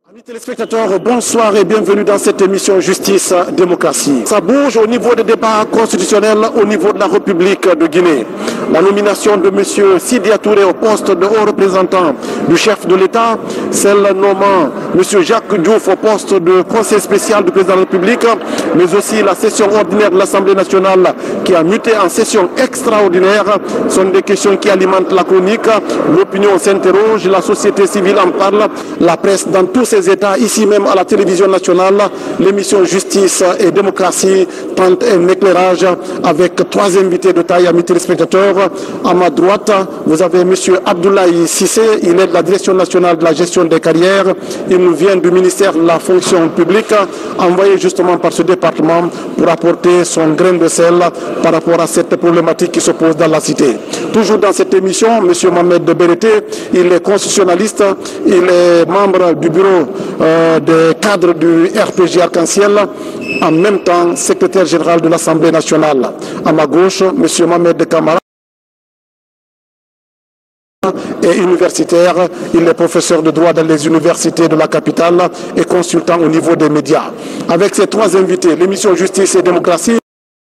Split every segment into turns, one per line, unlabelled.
Amis téléspectateurs, bonsoir et bienvenue dans cette émission Justice Démocratie. Ça bouge au niveau des débats constitutionnels au niveau de la République de Guinée. La nomination de M. Sidya Touré au poste de haut représentant du chef de l'État, celle nommant M. Jacques Diouf au poste de conseiller spécial du président de la République, mais aussi la session ordinaire de l'Assemblée nationale qui a muté en session extraordinaire, sont des questions qui alimentent la chronique. L'opinion s'interroge, la société civile en parle, la presse dans tous ses États, ici même à la télévision nationale, l'émission Justice et Démocratie tente un éclairage avec trois invités de taille, amis téléspectateurs. À ma droite, vous avez M. Abdoulaye Sissé, il est de la Direction nationale de la gestion des carrières. Il nous vient du ministère de la fonction publique, envoyé justement par ce département pour apporter son grain de sel par rapport à cette problématique qui se pose dans la cité. Toujours dans cette émission, M. Mohamed Berete, il est constitutionnaliste, il est membre du bureau des cadres du RPG Arc-en-Ciel, en même temps secrétaire général de l'Assemblée nationale. À ma gauche, M. Mohamed Kamara est universitaire, il est professeur de droit dans les universités de la capitale et consultant au niveau des médias. Avec ces trois invités, l'émission Justice et Démocratie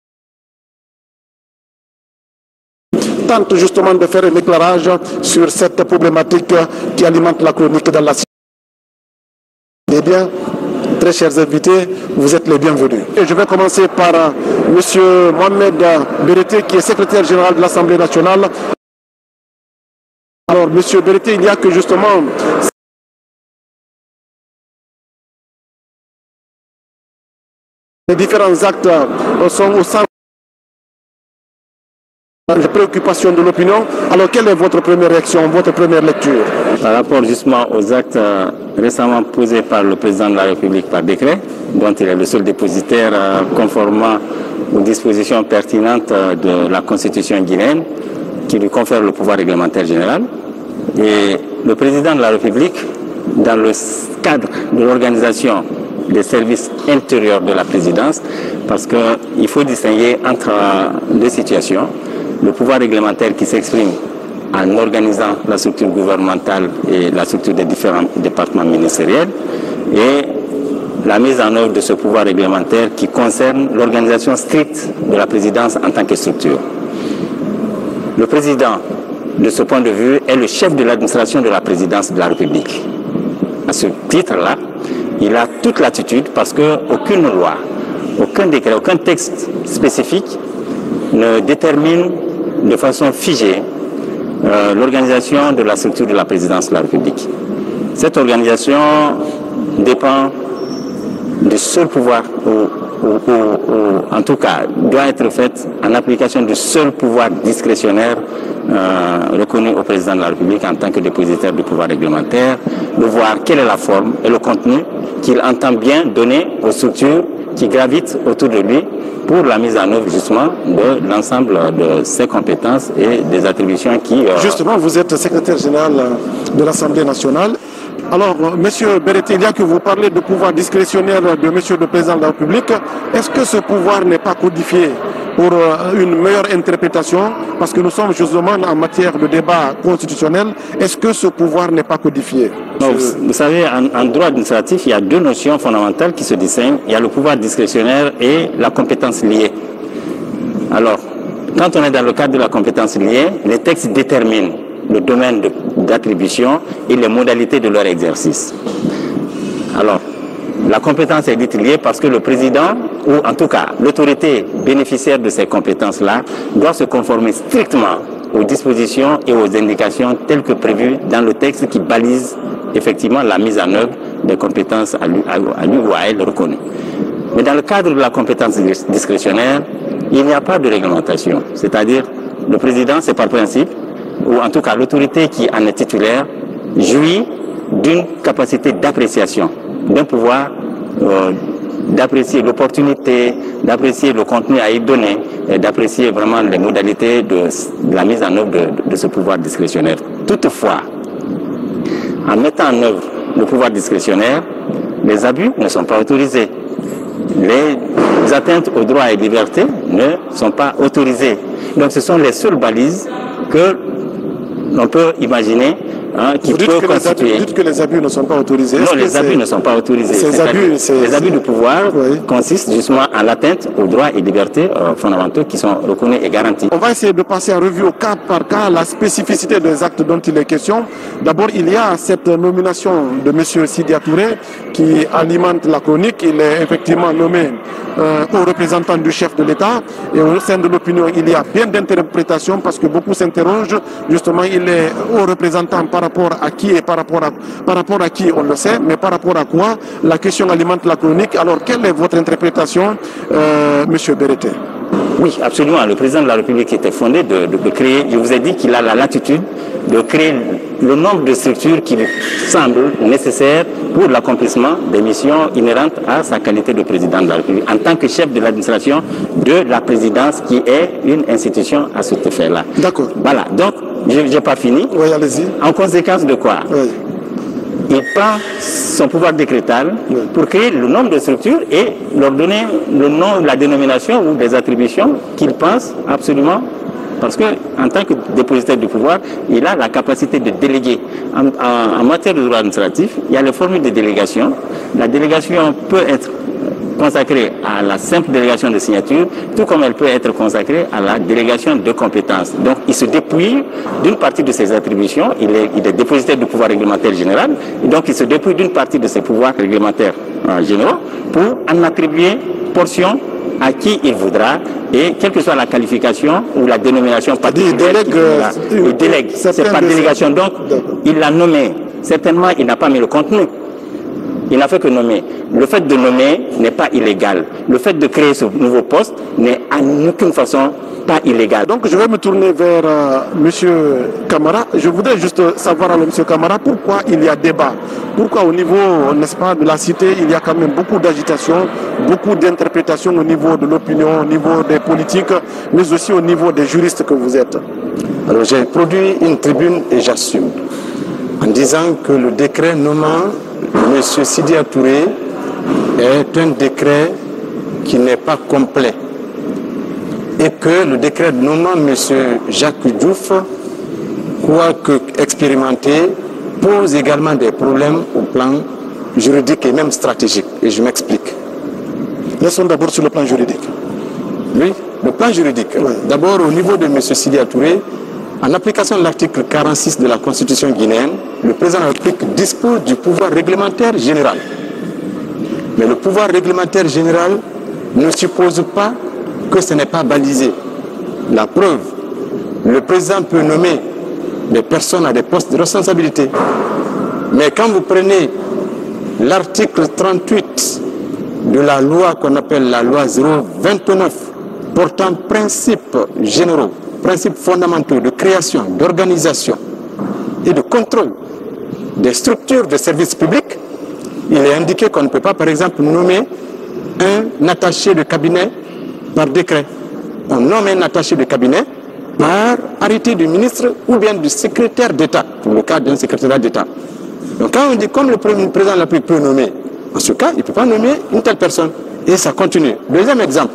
tente justement de faire un éclairage sur cette problématique qui alimente la chronique dans la cité. Eh bien, très chers invités, vous êtes les bienvenus. Et je vais commencer par M. Mohamed Berete, qui est secrétaire général de l'Assemblée nationale. Alors, M. Berete, il n'y a que justement les différents actes sont au centre des préoccupations de l'opinion. Alors, quelle est votre première réaction, votre première lecture?
Par rapport justement aux actes récemment posés par le président de la République par décret, dont il est le seul dépositaire conformément aux dispositions pertinentes de la Constitution guinéenne, qui lui confère le pouvoir réglementaire général. Et le président de la République, dans le cadre de l'organisation des services intérieurs de la présidence, parce qu'il faut distinguer entre deux situations. Le pouvoir réglementaire qui s'exprime en organisant la structure gouvernementale et la structure des différents départements ministériels, et la mise en œuvre de ce pouvoir réglementaire qui concerne l'organisation stricte de la présidence en tant que structure. Le président, de ce point de vue, est le chef de l'administration de la présidence de la République. À ce titre-là, il a toute latitude parce qu'aucune loi, aucun décret, aucun texte spécifique ne détermine de façon figée l'organisation de la structure de la présidence de la République. Cette organisation dépend du seul pouvoir, ou en tout cas doit être faite en application du seul pouvoir discrétionnaire reconnu au président de la République en tant que dépositaire du pouvoir réglementaire, de voir quelle est la forme et le contenu qu'il entend bien donner aux structures qui gravitent autour de lui pour la mise en œuvre justement de l'ensemble de ses compétences et des attributions qui...
Justement, vous êtes secrétaire général de l'Assemblée nationale. Alors, M. Berete, il y a que vous parlez de pouvoir discrétionnaire de M. le Président de la République. Est-ce que ce pouvoir n'est pas codifié pour une meilleure interprétation? Parce que nous sommes justement en matière de débat constitutionnel. Est-ce que ce pouvoir n'est pas codifié?
Non, vous savez, en droit administratif, il y a deux notions fondamentales qui se distinguent. Il y a le pouvoir discrétionnaire et la compétence liée. Alors, quand on est dans le cadre de la compétence liée, les textes déterminent le domaine d'attribution et les modalités de leur exercice. Alors, la compétence est dite liée parce que le président, ou en tout cas l'autorité bénéficiaire de ces compétences-là, doit se conformer strictement aux dispositions et aux indications telles que prévues dans le texte qui balise effectivement la mise en œuvre des compétences à lui ou à elle reconnues. Mais dans le cadre de la compétence discrétionnaire, il n'y a pas de réglementation. C'est-à-dire, le président, c'est par principe, ou en tout cas l'autorité qui en est titulaire, jouit d'une capacité d'appréciation, d'un pouvoir d'apprécier l'opportunité, d'apprécier le contenu à y donner, et d'apprécier vraiment les modalités de la mise en œuvre de ce pouvoir discrétionnaire. Toutefois, en mettant en œuvre le pouvoir discrétionnaire, les abus ne sont pas autorisés. Les atteintes aux droits et libertés ne sont pas autorisées. Donc ce sont les seules balises que l'on peut imaginer qui peut constituer...
Vous dites que les abus ne sont pas autorisés.
Non, les abus ne sont pas autorisés. Les abus de pouvoir consistent justement à l'atteinte aux droits et libertés fondamentaux qui sont reconnus et garantis.
On va essayer de passer en revue au cas par cas la spécificité des actes dont il est question. D'abord, il y a cette nomination de M. Sidya Touré qui alimente la chronique. Il est effectivement nommé au représentant du chef de l'État. Et au sein de l'opinion, il y a bien d'interprétations parce que beaucoup s'interrogent. Justement, il est au représentant par rapport à qui et par rapport à qui, on le sait, mais par rapport à quoi la question alimente la chronique. Alors, quelle est votre interprétation, M. Berete?
Oui, absolument. Le président de la République était fondé de créer, je vous ai dit qu'il a la latitude de créer le nombre de structures qui lui semblent nécessaires pour l'accomplissement des missions inhérentes à sa qualité de président de la République, en tant que chef de l'administration de la présidence qui est une institution à cet effet-là.
D'accord.
Voilà, donc je n'ai pas fini.
Oui, allez-y.
En conséquence de quoi?
Oui.
Il prend son pouvoir décrétal pour créer le nombre de structures et leur donner le nom, la dénomination ou des attributions qu'il pense absolument. Parce qu'en tant que dépositaire du pouvoir, il a la capacité de déléguer. En matière de droit administratif, il y a les formules de délégation. La délégation peut être consacrée à la simple délégation de signature, tout comme elle peut être consacrée à la délégation de compétences. Donc, il se dépouille d'une partie de ses attributions. Il est dépositaire du pouvoir réglementaire général. Et donc, il se dépouille d'une partie de ses pouvoirs réglementaires généraux pour en attribuer portion à qui il voudra, et quelle que soit la qualification ou la dénomination particulière, il délègue. C'est par délégation. Donc, il l'a nommé. Certainement, il n'a pas mis le contenu. Il n'a fait que nommer. Le fait de nommer n'est pas illégal. Le fait de créer ce nouveau poste n'est en aucune façon pas illégal.
Donc je vais me tourner vers M. Camara. Je voudrais juste savoir, M. Camara, pourquoi il y a débat. Pourquoi au niveau, n'est-ce pas, de la cité, il y a quand même beaucoup d'agitation, beaucoup d'interprétations au niveau de l'opinion, au niveau des politiques, mais aussi au niveau des juristes que vous êtes.
Alors j'ai produit une tribune et j'assume, en disant que le décret nommant M. Sidya Touré est un décret qui n'est pas complet et que le décret nommant M. Jacques Diouf, quoique expérimenté, pose également des problèmes au plan juridique et même stratégique. Et je m'explique.
Laissons d'abord sur le plan juridique.
Oui, le plan juridique. Oui. D'abord au niveau de M. Sidya Touré, en application de l'article 46 de la Constitution guinéenne, le président de la République dispose du pouvoir réglementaire général. Mais le pouvoir réglementaire général ne suppose pas que ce n'est pas balisé. La preuve, le président peut nommer des personnes à des postes de responsabilité. Mais quand vous prenez l'article 38 de la loi qu'on appelle la loi 029, portant principes généraux, principes fondamentaux de création, d'organisation et de contrôle des structures de services publics, il est indiqué qu'on ne peut pas, par exemple, nommer un attaché de cabinet par décret. On nomme un attaché de cabinet par arrêté du ministre ou bien du secrétaire d'État, pour le cas d'un secrétaire d'État. Donc quand on dit comme le président de la République peut nommer, en ce cas, il ne peut pas nommer une telle personne. Et ça continue. Deuxième exemple.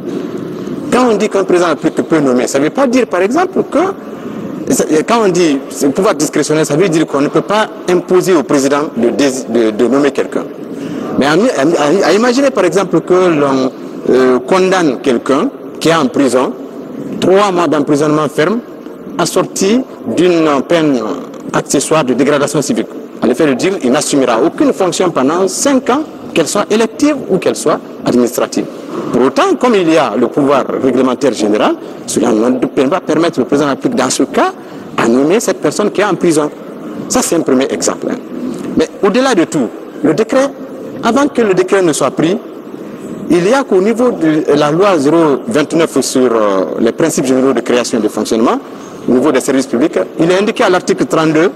Quand on dit qu'un président de la République peut nommer, ça ne veut pas dire, par exemple, que quand on dit pouvoir discrétionnaire, ça veut dire qu'on ne peut pas imposer au président de nommer quelqu'un. Mais à imaginer, par exemple, que l'on condamne quelqu'un qui est en prison, 3 mois d'emprisonnement ferme, assorti d'une peine accessoire de dégradation civique. À l'effet de dire, il n'assumera aucune fonction pendant 5 ans, qu'elle soit élective ou qu'elle soit administrative. Pour autant, comme il y a le pouvoir réglementaire général, cela ne peut pas permettre au président de la République, dans ce cas, à nommer cette personne qui est en prison. Ça, c'est un premier exemple. Mais au-delà de tout, le décret, avant que le décret ne soit pris, il y a qu'au niveau de la loi 029 sur les principes généraux de création et de fonctionnement, au niveau des services publics, il est indiqué à l'article 32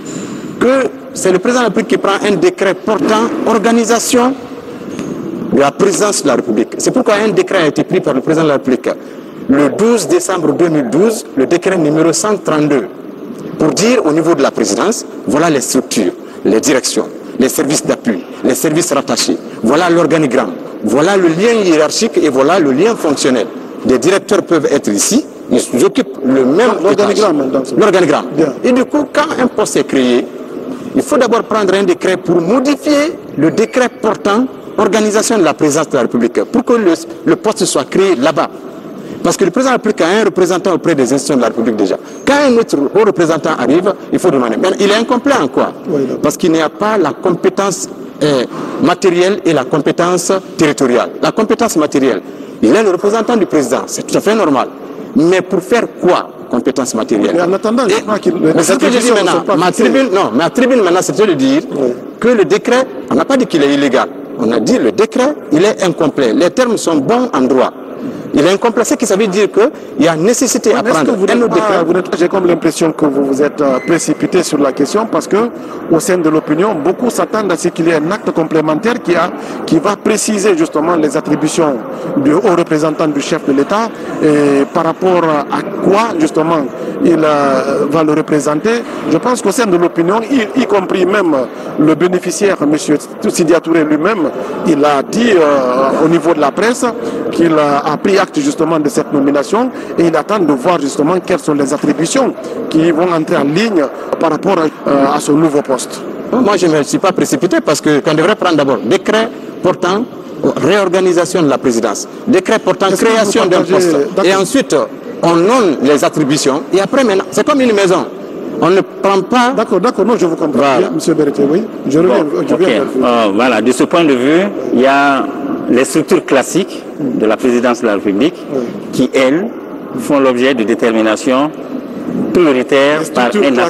que c'est le président de la République qui prend un décret portant organisation de la présidence de la République. C'est pourquoi un décret a été pris par le président de la République le 12 décembre 2012, le décret numéro 132, pour dire au niveau de la présidence, voilà les structures, les directions, les services d'appui, les services rattachés, voilà l'organigramme, voilà le lien hiérarchique et voilà le lien fonctionnel. Des directeurs peuvent être ici, Ils occupent le même
l'organigramme.
L'organigramme. Et du coup, quand un poste est créé, il faut d'abord prendre un décret pour modifier le décret portant organisation de la présidence de la République, pour que le poste soit créé là-bas. Parce que le président de la République a un représentant auprès des institutions de la République déjà. Quand un autre haut représentant arrive, il faut demander. Mais il est incomplet en quoi? Parce qu'il n'y a pas la compétence matérielle et la compétence territoriale. La compétence matérielle, il est le représentant du président, c'est tout à fait normal. Mais pour faire quoi? Compétence matérielle.
Mais en attendant, je crois qu'il...
Mais c'est ce que je dis maintenant. Ma tribune maintenant, c'est de dire que le décret, on n'a pas dit qu'il est illégal. On a dit le décret, il est incomplet. Les termes sont bons en droit. Il est incomplet, ce qui ça veut dire qu'il y a nécessité à prendre un autre décret.
J'ai comme l'impression que vous vous êtes précipité sur la question parce que au sein de l'opinion, beaucoup s'attendent à ce qu'il y ait un acte complémentaire qui va préciser justement les attributions du haut représentant du chef de l'État et par rapport à quoi justement il va le représenter. Je pense qu'au sein de l'opinion, y compris même le bénéficiaire, M. Sidia Touré lui-même, il a dit au niveau de la presse qu'il a pris acte justement de cette nomination et il attend de voir justement quelles sont les attributions qui vont entrer en ligne par rapport à ce nouveau poste.
Moi, je ne me suis pas précipité parce qu'on devrait prendre d'abord décret portant réorganisation de la présidence, décret portant création d'un poste. Et ensuite, on nomme les attributions et après, maintenant, c'est comme une maison. On ne prend pas...
D'accord, non, je vous comprends. Voilà. M. Berreté, oui. Je reviens.
Voilà, de ce point de vue, il y a les structures classiques de la présidence de la République qui, elles, font l'objet de détermination prioritaire par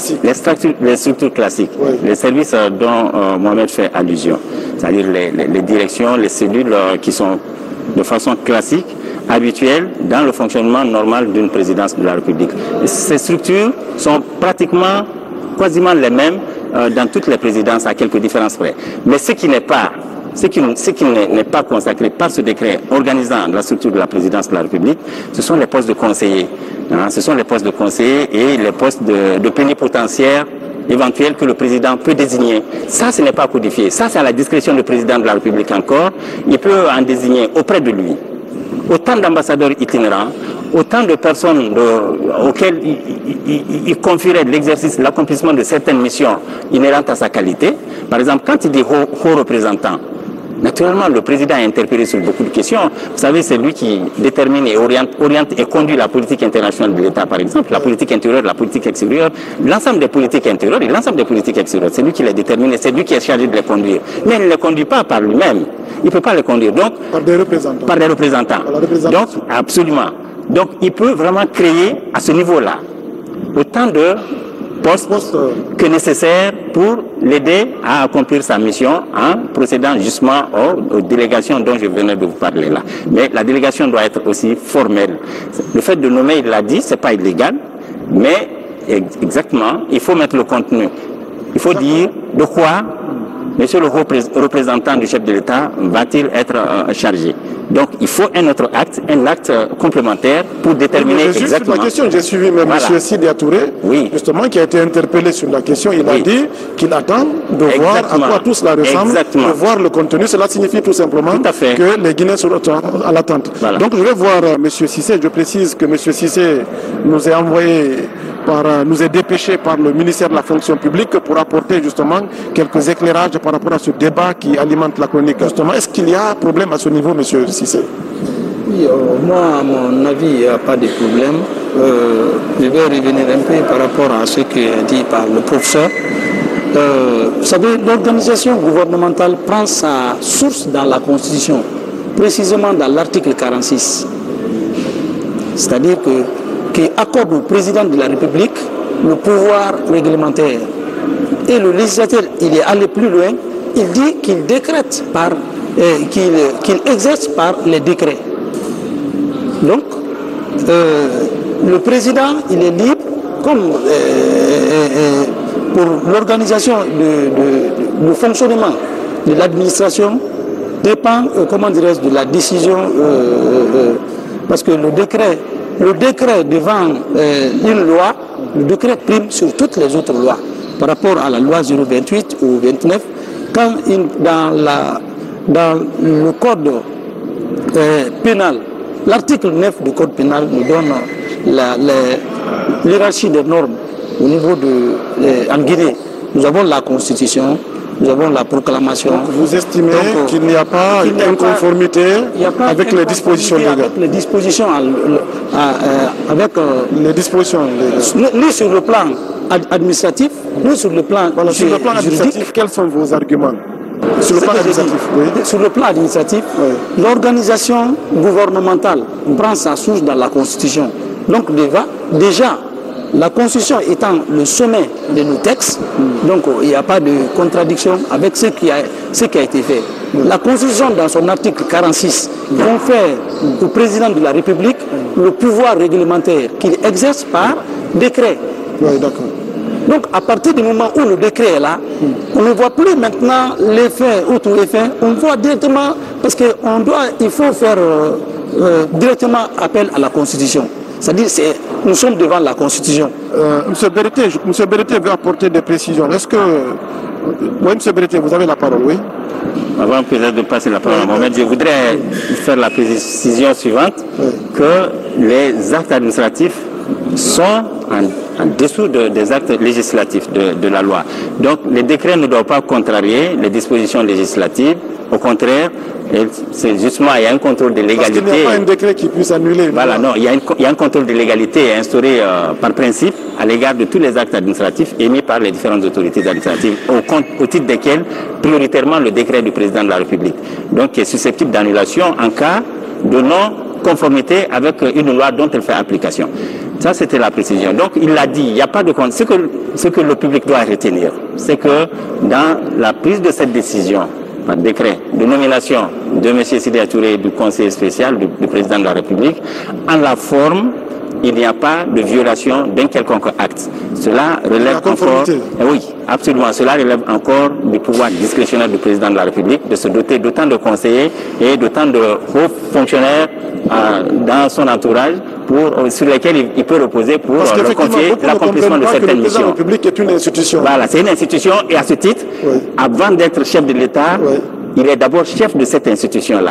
les structures classiques, les services dont Mohamed fait allusion, c'est-à-dire les directions, les cellules qui sont de façon classique, habituelle dans le fonctionnement normal d'une présidence de la République. Et ces structures sont pratiquement, quasiment les mêmes dans toutes les présidences à quelques différences près. Mais ce qui n'est pas consacré par ce décret organisant la structure de la présidence de la République, ce sont les postes de conseillers. Ce sont les postes de conseillers et les postes de plénipotentiaires éventuels que le président peut désigner. Ça, ce n'est pas codifié. Ça, c'est à la discrétion du président de la République encore. Il peut en désigner auprès de lui autant d'ambassadeurs itinérants, autant de personnes auxquelles il confierait l'exercice, l'accomplissement de certaines missions inhérentes à sa qualité. Par exemple, quand il dit haut représentant, naturellement, le président est interpellé sur beaucoup de questions. Vous savez, c'est lui qui détermine et oriente et conduit la politique internationale de l'État, par exemple, la politique intérieure, la politique extérieure, l'ensemble des politiques intérieures et l'ensemble des politiques extérieures. C'est lui qui les détermine et c'est lui qui est chargé de les conduire. Mais il ne les conduit pas par lui-même. Il ne peut pas les conduire. Donc,
par des représentants.
Par des représentants. Donc, absolument. Donc, il peut vraiment créer à ce niveau-là autant de postes que nécessaire pour l'aider à accomplir sa mission en procédant justement aux délégations dont je venais de vous parler là. Mais la délégation doit être aussi formelle. Le fait de nommer, il l'a dit, c'est pas illégal, mais exactement, il faut mettre le contenu. Il faut dire de quoi Monsieur le représentant du chef de l'État va-t-il être chargé? Donc il faut un autre acte, un acte complémentaire pour déterminer exactement.
La question, j'ai suivi même M. Sidia Touré, justement, qui a été interpellé sur la question. Il a dit qu'il attend de voir à quoi tout cela ressemble, de voir le contenu. Cela signifie tout simplement que les Guinéens sont à l'attente. Voilà. Donc je vais voir M. Cissé. Je précise que M. Cissé nous est envoyé nous est dépêché par le ministère de la fonction publique pour apporter justement quelques éclairages par rapport à ce débat qui alimente la chronique. Justement, est-ce qu'il y a problème à ce niveau, M. Cissé?
Oui, moi, à mon avis, il n'y a pas de problème. Je vais revenir un peu par rapport à ce qui est dit par le professeur. Vous savez, l'organisation gouvernementale prend sa source dans la Constitution, précisément dans l'article 46. C'est-à-dire qui accorde au président de la République le pouvoir réglementaire. Et le législateur, il est allé plus loin, il dit qu'il décrète qu'il exerce par les décrets. Donc, le président, il est libre, comme pour l'organisation du fonctionnement de l'administration, dépend, comment dirais-je, de la décision, parce que le décret devant une loi, le décret prime sur toutes les autres lois. Par rapport à la loi 028 ou 29, quand dans le code pénal, l'article 9 du code pénal nous donne l'hierarchie des normes au niveau en Guinée. Nous avons la Constitution, nous avons la proclamation.
Donc vous estimez qu'il n'y a pas d'inconformité avec les dispositions légales?
Avec les dispositions
les dispositions légales.
Ni sur le plan administratif, ni sur le plan
sur le plan administratif, quels sont vos arguments? Sur le plan administratif, oui.
Sur le plan administratif, l'organisation gouvernementale prend sa source dans la Constitution. Donc déjà, la Constitution étant le sommet de nos textes, donc il n'y a pas de contradiction avec ce qui a été fait. La Constitution, dans son article 46, confère au président de la République le pouvoir réglementaire qu'il exerce par décret.
Oui, d'accord.
Donc à partir du moment où le décret est là, on ne voit plus maintenant l'effet ou tout effet, on voit directement, parce qu'il faut faire directement appel à la Constitution. C'est-à-dire nous sommes devant la Constitution.
Monsieur Berete veut apporter des précisions. Est-ce que... Oui, Monsieur Berete, vous avez la parole, oui.
Avant peut-être de passer la parole à Mohamed, je voudrais faire la précision suivante, que les actes administratifs sont en dessous des actes législatifs de la loi. Donc les décrets ne doivent pas contrarier les dispositions législatives. Au contraire, c'est justement, il y a un contrôle de légalité.
Parce qu'il n'y a pas un décret qui puisse annuler.
Voilà, non, il y a un contrôle de légalité instauré par principe à l'égard de tous les actes administratifs émis par les différentes autorités administratives, au titre desquels, prioritairement, le décret du président de la République. Donc, qui est susceptible d'annulation en cas de non-conformité avec une loi dont elle fait application. Ça, c'était la précision. Donc, il l'a dit, il n'y a pas de compte. Ce que le public doit retenir, c'est que dans la prise de cette décision, par décret de nomination de M. Sidya Touré du conseiller spécial du président de la République, en la forme, il n'y a pas de violation d'un quelconque acte. Cela relève encore... Oui, absolument. Cela relève encore du pouvoir discrétionnaire du président de la République de se doter d'autant de conseillers et d'autant de hauts fonctionnaires dans son entourage sur lesquels il peut reposer pour leur confier l'accomplissement de certaines missions.
La République est une institution.
Voilà, c'est une institution et à ce titre, avant d'être chef de l'État, il est d'abord chef de cette institution-là.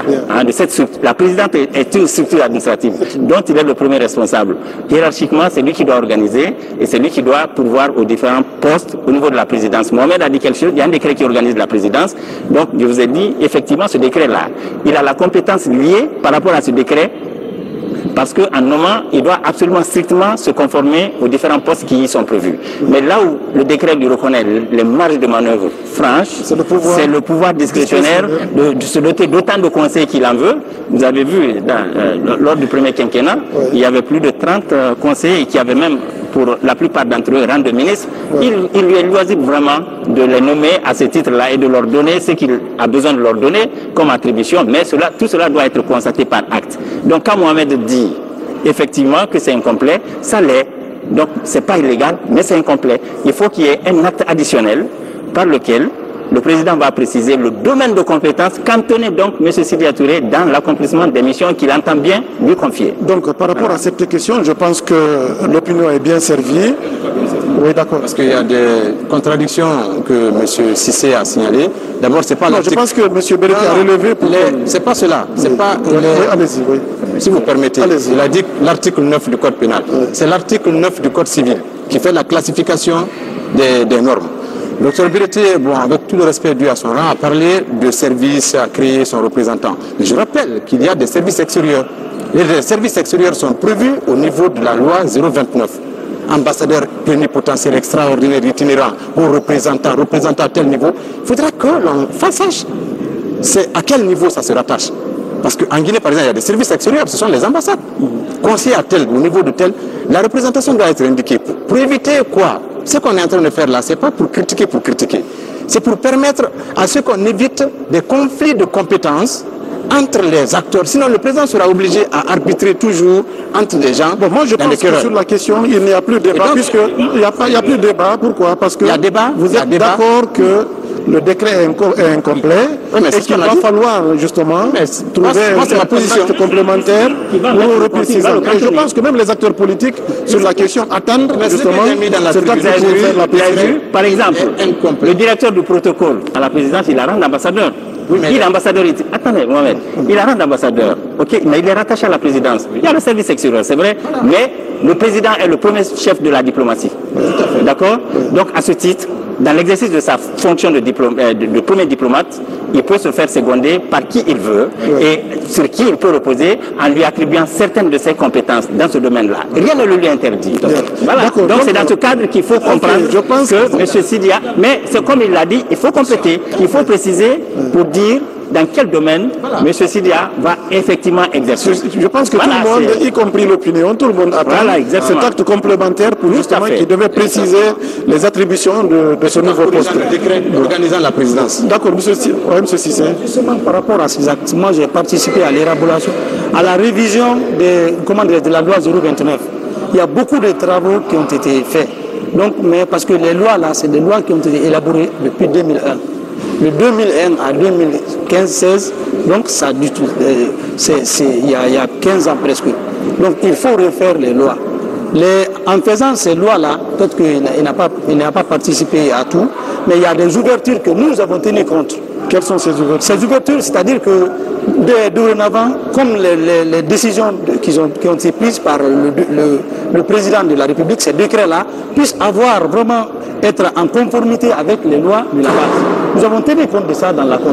La présidente est une structure administrative dont il est le premier responsable. Hiérarchiquement, c'est lui qui doit organiser et c'est lui qui doit pourvoir aux différents postes au niveau de la présidence. Mohamed a dit quelque chose, il y a un décret qui organise la présidence. Donc, je vous ai dit, effectivement, ce décret-là, il a la compétence liée par rapport à ce décret. Parce qu'en nommant, il doit absolument strictement se conformer aux différents postes qui y sont prévus. Mais là où le décret lui reconnaît les marges de manœuvre franches, c'est le pouvoir discrétionnaire de se doter d'autant de conseils qu'il en veut. Vous avez vu, lors du premier quinquennat, il y avait plus de 30 conseillers qui avaient même, pour la plupart d'entre eux, rang de ministre. Il lui est loisible vraiment de les nommer à ce titre-là et de leur donner ce qu'il a besoin de leur donner comme attribution. Mais tout cela doit être constaté par acte. Donc quand Mohamed dit effectivement que c'est incomplet, ça l'est. Donc c'est pas illégal, mais c'est incomplet. Il faut qu'il y ait un acte additionnel par lequel le président va préciser le domaine de compétence cantonné donc M. Sidya Touré dans l'accomplissement des missions qu'il entend bien lui confier.
Donc par rapport à cette question, je pense que l'opinion est bien servie. Oui, d'accord.
Parce qu'il y a des contradictions que M. Cissé a signalées. D'abord, c'est pas l'article...
Je pense que M. Berete a relevé pour...
C'est pas cela. C'est pas...
Allez-y, oui.
Si vous permettez, il a dit l'article 9 du Code pénal. C'est l'article 9 du Code civil qui fait la classification des normes. Le Dr Berete, bon, avec tout le respect dû à son rang, a parlé de services à créer son représentant. Mais je rappelle qu'il y a des services extérieurs. Les services extérieurs sont prévus au niveau de la loi 029. Ambassadeur plénipotentiaire extraordinaire itinérant, ou représentant à tel niveau. Il faudra que l'on sache à quel niveau ça se rattache. Parce qu'en Guinée, par exemple, il y a des services extérieurs, ce sont les ambassades. Conseiller à tel, au niveau de tel, la représentation doit être indiquée. Pour éviter quoi? Ce qu'on est en train de faire là, ce n'est pas pour critiquer. C'est pour permettre à ce qu'on évite des conflits de compétences entre les acteurs. Sinon, le président sera obligé à arbitrer toujours entre les gens. Bon, moi, je pense que sur la question, il n'y a plus de débat, puisqu'il n'y a plus de débat. Pourquoi? Parce que vous êtes d'accord que le décret est incomplet et qu'il va falloir justement trouver un acte complémentaire pour repréciser. Et je pense que même les acteurs politiques sur la question attendent justement cet acte pour faire la précision.
Par exemple, le directeur du protocole à la présidence, il a rang d'ambassadeur. Oui, il est ambassadeur. Attendez, Mohamed, il a rang d'ambassadeur, ok, mais il est rattaché à la présidence. Il y a le service extérieur, c'est vrai, mais le président est le premier chef de la diplomatie. D'accord? Donc, à ce titre, dans l'exercice de sa fonction de premier diplomate, il peut se faire seconder par qui il veut et sur qui il peut reposer en lui attribuant certaines de ses compétences dans ce domaine-là. Rien ne le lui interdit. Voilà. Donc c'est dans ce cadre qu'il faut comprendre que M. Sidia, mais c'est comme il l'a dit, il faut compléter, il faut préciser pour dire dans quel domaine M. Sidia va effectivement exercer.
Je pense que tout le monde, y compris l'opinion, tout le monde attend cet acte complémentaire pour justement qui devait préciser les attributions de ce nouveau poste.
Le décret organisant la présidence.
D'accord, M. Cissé.
Justement, par rapport à ces actes, moi j'ai participé à l'élaboration, à la révision de la loi 029. Il y a beaucoup de travaux qui ont été faits. Donc, mais parce que les lois là, c'est des lois qui ont été élaborées depuis 2001. De 2001 à 2015-16, donc ça du tout, il y a 15 ans presque. Donc il faut refaire les lois. En faisant ces lois-là, peut-être qu'il n'a pas participé à tout, mais il y a des ouvertures que nous avons tenu compte.
Quelles sont ces ouvertures?
Ces ouvertures, c'est-à-dire que dorénavant, comme les décisions qui ont été prises par le président de la République, ces décrets-là, puissent avoir vraiment être en conformité avec les lois de la base. Nous avons tenu compte de ça dans la...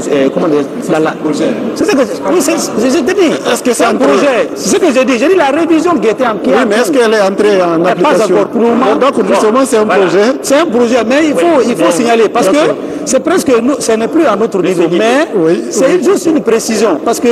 C'est ce que j'ai dit.
Est-ce que c'est
un projet? C'est ce que j'ai dit. J'ai dit la révision qui était en pied.
Oui, mais est-ce qu'elle est entrée en application?
Pas encore pour le moment.
Donc justement, c'est un projet.
C'est un projet, mais il faut signaler parce que c'est presque... ce n'est plus à notre niveau, mais c'est juste une précision. Parce que...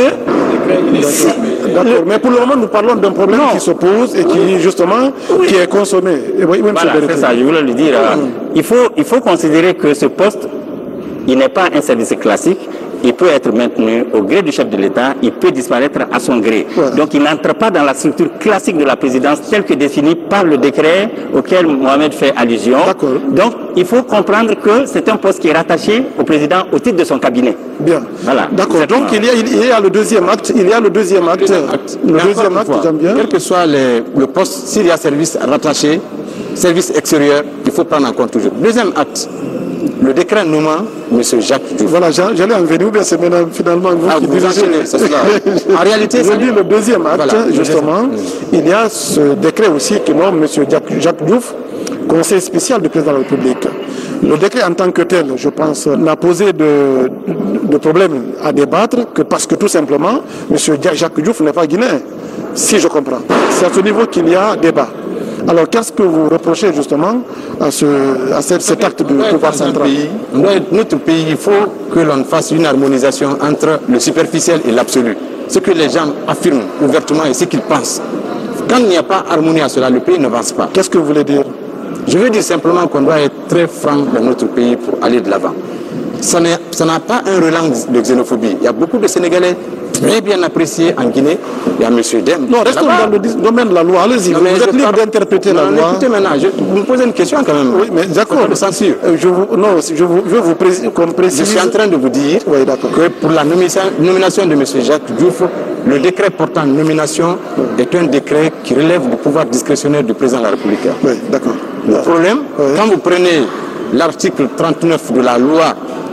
D'accord, mais pour le moment, nous parlons d'un problème qui se pose et qui, justement, qui est consommé.
Voilà, c'est ça, je voulais le dire. Il faut considérer que ce poste, il n'est pas un service classique. Il peut être maintenu au gré du chef de l'État, il peut disparaître à son gré. Donc il n'entre pas dans la structure classique de la présidence telle que définie par le décret auquel Mohamed fait allusion. Donc il faut comprendre que c'est un poste qui est rattaché au président au titre de son cabinet.
Bien.
Voilà.
D'accord. Donc il y a le deuxième acte. Le deuxième acte, j'aime bien.
Quel que soit le poste, s'il y a service rattaché, service extérieur, il faut prendre en compte toujours. Deuxième acte. Le décret nommant M. Jacques Diouf.
Voilà, j'allais en venir, mais c'est finalement vous qui
dirigez. En réalité,
je dis le deuxième acte, justement, il y a ce décret aussi qui nomme M. Jacques Diouf, conseiller spécial du président de la République. Le décret en tant que tel, je pense, n'a posé de problème à débattre que parce que tout simplement, M. Jacques Diouf n'est pas guinéen, si je comprends. C'est à ce niveau qu'il y a débat. Alors, qu'est-ce que vous reprochez justement à cet acte de pouvoir central?
Notre pays, il faut que l'on fasse une harmonisation entre le superficiel et l'absolu. Ce que les gens affirment ouvertement et ce qu'ils pensent. Quand il n'y a pas harmonie à cela, le pays n'avance pas.
Qu'est-ce que vous voulez dire?
Je veux dire simplement qu'on doit être très franc dans notre pays pour aller de l'avant. Ça n'a pas un relan de xénophobie. Il y a beaucoup de Sénégalais très bien appréciés en Guinée. Il y a M. Dem.
Non, restons dans le domaine de la loi. Allez-y, vous êtes libre d'interpréter la loi.
Écoutez maintenant, vous me posez une question quand même.
Oui, mais d'accord.
De censure.
Je veux vous préciser.
Je suis en train de vous dire que pour la nomination de M. Jacques Diouf, le décret portant nomination est un décret qui relève du pouvoir discrétionnaire du président de la République.
Oui, d'accord.
Le problème, quand vous prenez l'article 39 de la loi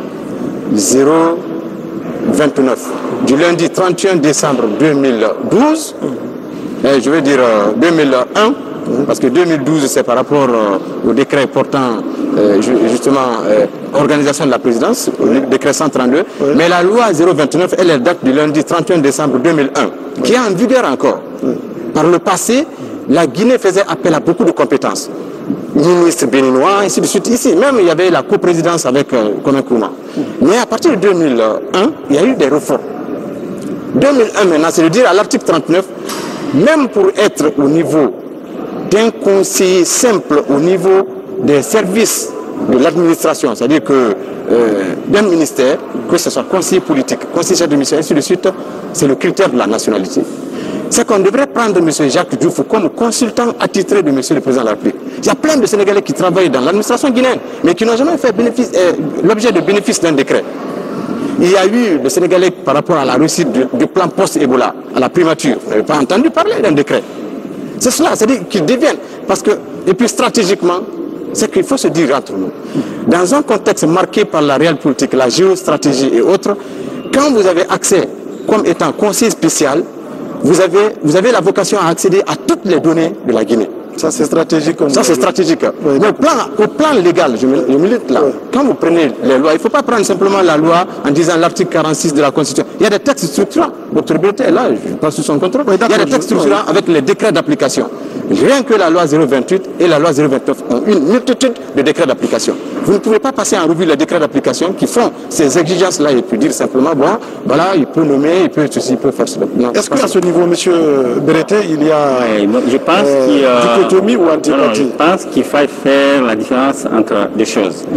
029 du lundi 31 décembre 2012, je veux dire 2001, parce que 2012 c'est par rapport au décret portant justement organisation de la présidence, le décret 132, mais la loi 029, elle date du lundi 31 décembre 2001, qui est en vigueur encore. Par le passé, la Guinée faisait appel à beaucoup de compétences. Ministre béninois, ainsi de suite. Ici, même, il y avait la coprésidence avec Kwame Nkrumah. Mais à partir de 2001, il y a eu des réformes. 2001 maintenant, c'est de dire à l'article 39, même pour être au niveau d'un conseiller simple, au niveau des services de l'administration, c'est-à-dire que d'un ministère, que ce soit conseiller politique, conseiller chef de mission, ainsi de suite, c'est le critère de la nationalité. C'est qu'on devrait prendre M. Jacques Diouf comme consultant attitré de M. le Président de la République. Il y a plein de Sénégalais qui travaillent dans l'administration guinéenne, mais qui n'ont jamais fait l'objet de bénéfice d'un décret. Il y a eu le Sénégalais par rapport à la réussite du plan post-Ebola, à la primature. Vous n'avez pas entendu parler d'un décret. C'est cela, c'est-à-dire qu'ils deviennent. Parce que, et puis stratégiquement, c'est qu'il faut se dire entre nous. Dans un contexte marqué par la réelle politique, la géostratégie et autres, quand vous avez accès, comme étant conseiller spécial, vous avez la vocation à accéder à toutes les données de la Guinée.
Ça, c'est stratégique.
Ça, c'est stratégique.
Oui,
mais au plan légal, je milite là. Oui. Quand vous prenez les lois, il ne faut pas prendre simplement la loi en disant l'article 46 de la Constitution. Il y a des textes structurants. Votre liberté est là, je passe sous son contrôle. Oui, il y a des textes structurants avec les décrets d'application. Rien que la loi 028 et la loi 029 ont une multitude de décrets d'application. Vous ne pouvez pas passer en revue les décrets d'application qui font ces exigences-là et puis dire simplement, bon, voilà, il peut nommer, il peut ceci, il peut faire cela.
Est-ce qu'à ce niveau, M. Béreté, il y a
je pense
dichotomie ou antipathie?
Je pense qu'il faut faire la différence entre deux choses.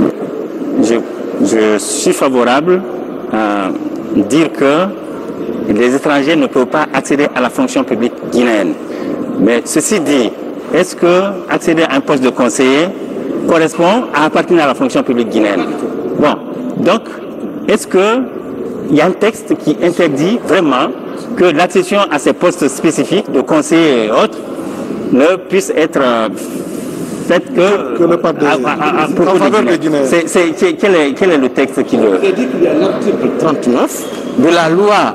Je suis favorable à dire que les étrangers ne peuvent pas accéder à la fonction publique guinéenne. Mais ceci dit, est-ce que accéder à un poste de conseiller correspond à appartenir à la fonction publique guinéenne? Bon, donc, est-ce qu'il y a un texte qui interdit vraiment que l'accession à ces postes spécifiques de conseiller et autres ne puisse être faite que
le pas
en faveur des Guinéens? Quel est le texte qui le...
Il dit qu'il y a l'article 39 de la loi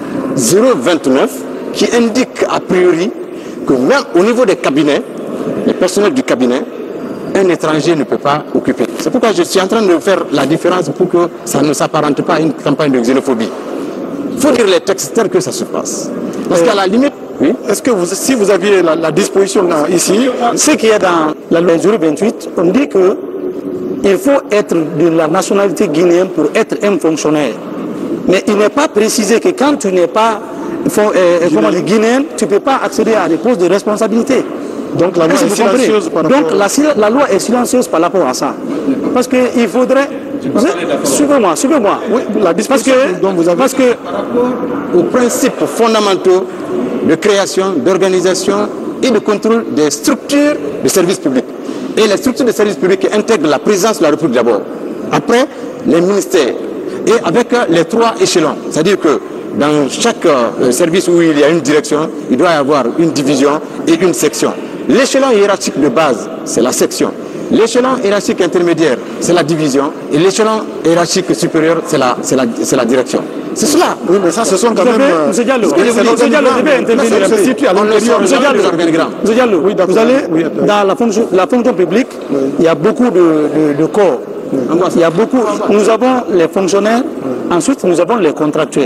029 qui indique a priori que même au niveau des cabinets, les personnels du cabinet, un étranger ne peut pas occuper. C'est pourquoi je suis en train de faire la différence pour que ça ne s'apparente pas à une campagne de xénophobie. Il faut dire les textes tels que ça se passe. Parce qu'à la limite, oui.
Est-ce que si vous aviez la disposition ici,
ce qui est dans la loi 028, on dit que il faut être de la nationalité guinéenne pour être un fonctionnaire. Mais il n'est pas précisé que quand tu n'es pas guinéen, tu ne peux pas accéder à des postes de responsabilité.
Donc la loi est silencieuse par rapport...
Donc la loi est silencieuse par rapport à ça. Parce qu'il faudrait... Suivez-moi.
Oui, la disposition dont vous avez...
Parce que par rapport aux principes fondamentaux de création, d'organisation et de contrôle des structures de services publics. Et les structures de services publics intègrent la présidence de la République d'abord. Après, les ministères. Et avec les 3 échelons. C'est-à-dire que dans chaque service où il y a une direction, il doit y avoir une division et une section. L'échelon hiérarchique de base, c'est la section. L'échelon hiérarchique intermédiaire, c'est la division. Et l'échelon hiérarchique supérieur, c'est la direction. C'est cela.
Oui, mais ça, ce sont quand même...
M. Diallo,
se situe à l'intérieur
M. Diallo, vous allez dans la fonction publique, il y a beaucoup de corps. Il y a beaucoup. Nous avons les fonctionnaires, ensuite nous avons les contractuels.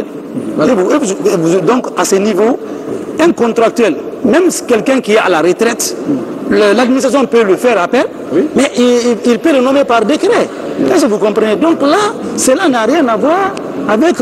Donc à ce niveau, un contractuel, même quelqu'un qui est à la retraite, l'administration peut le faire appel, mais il peut le nommer par décret. Est-ce que vous comprenez? Donc là, cela n'a rien à voir avec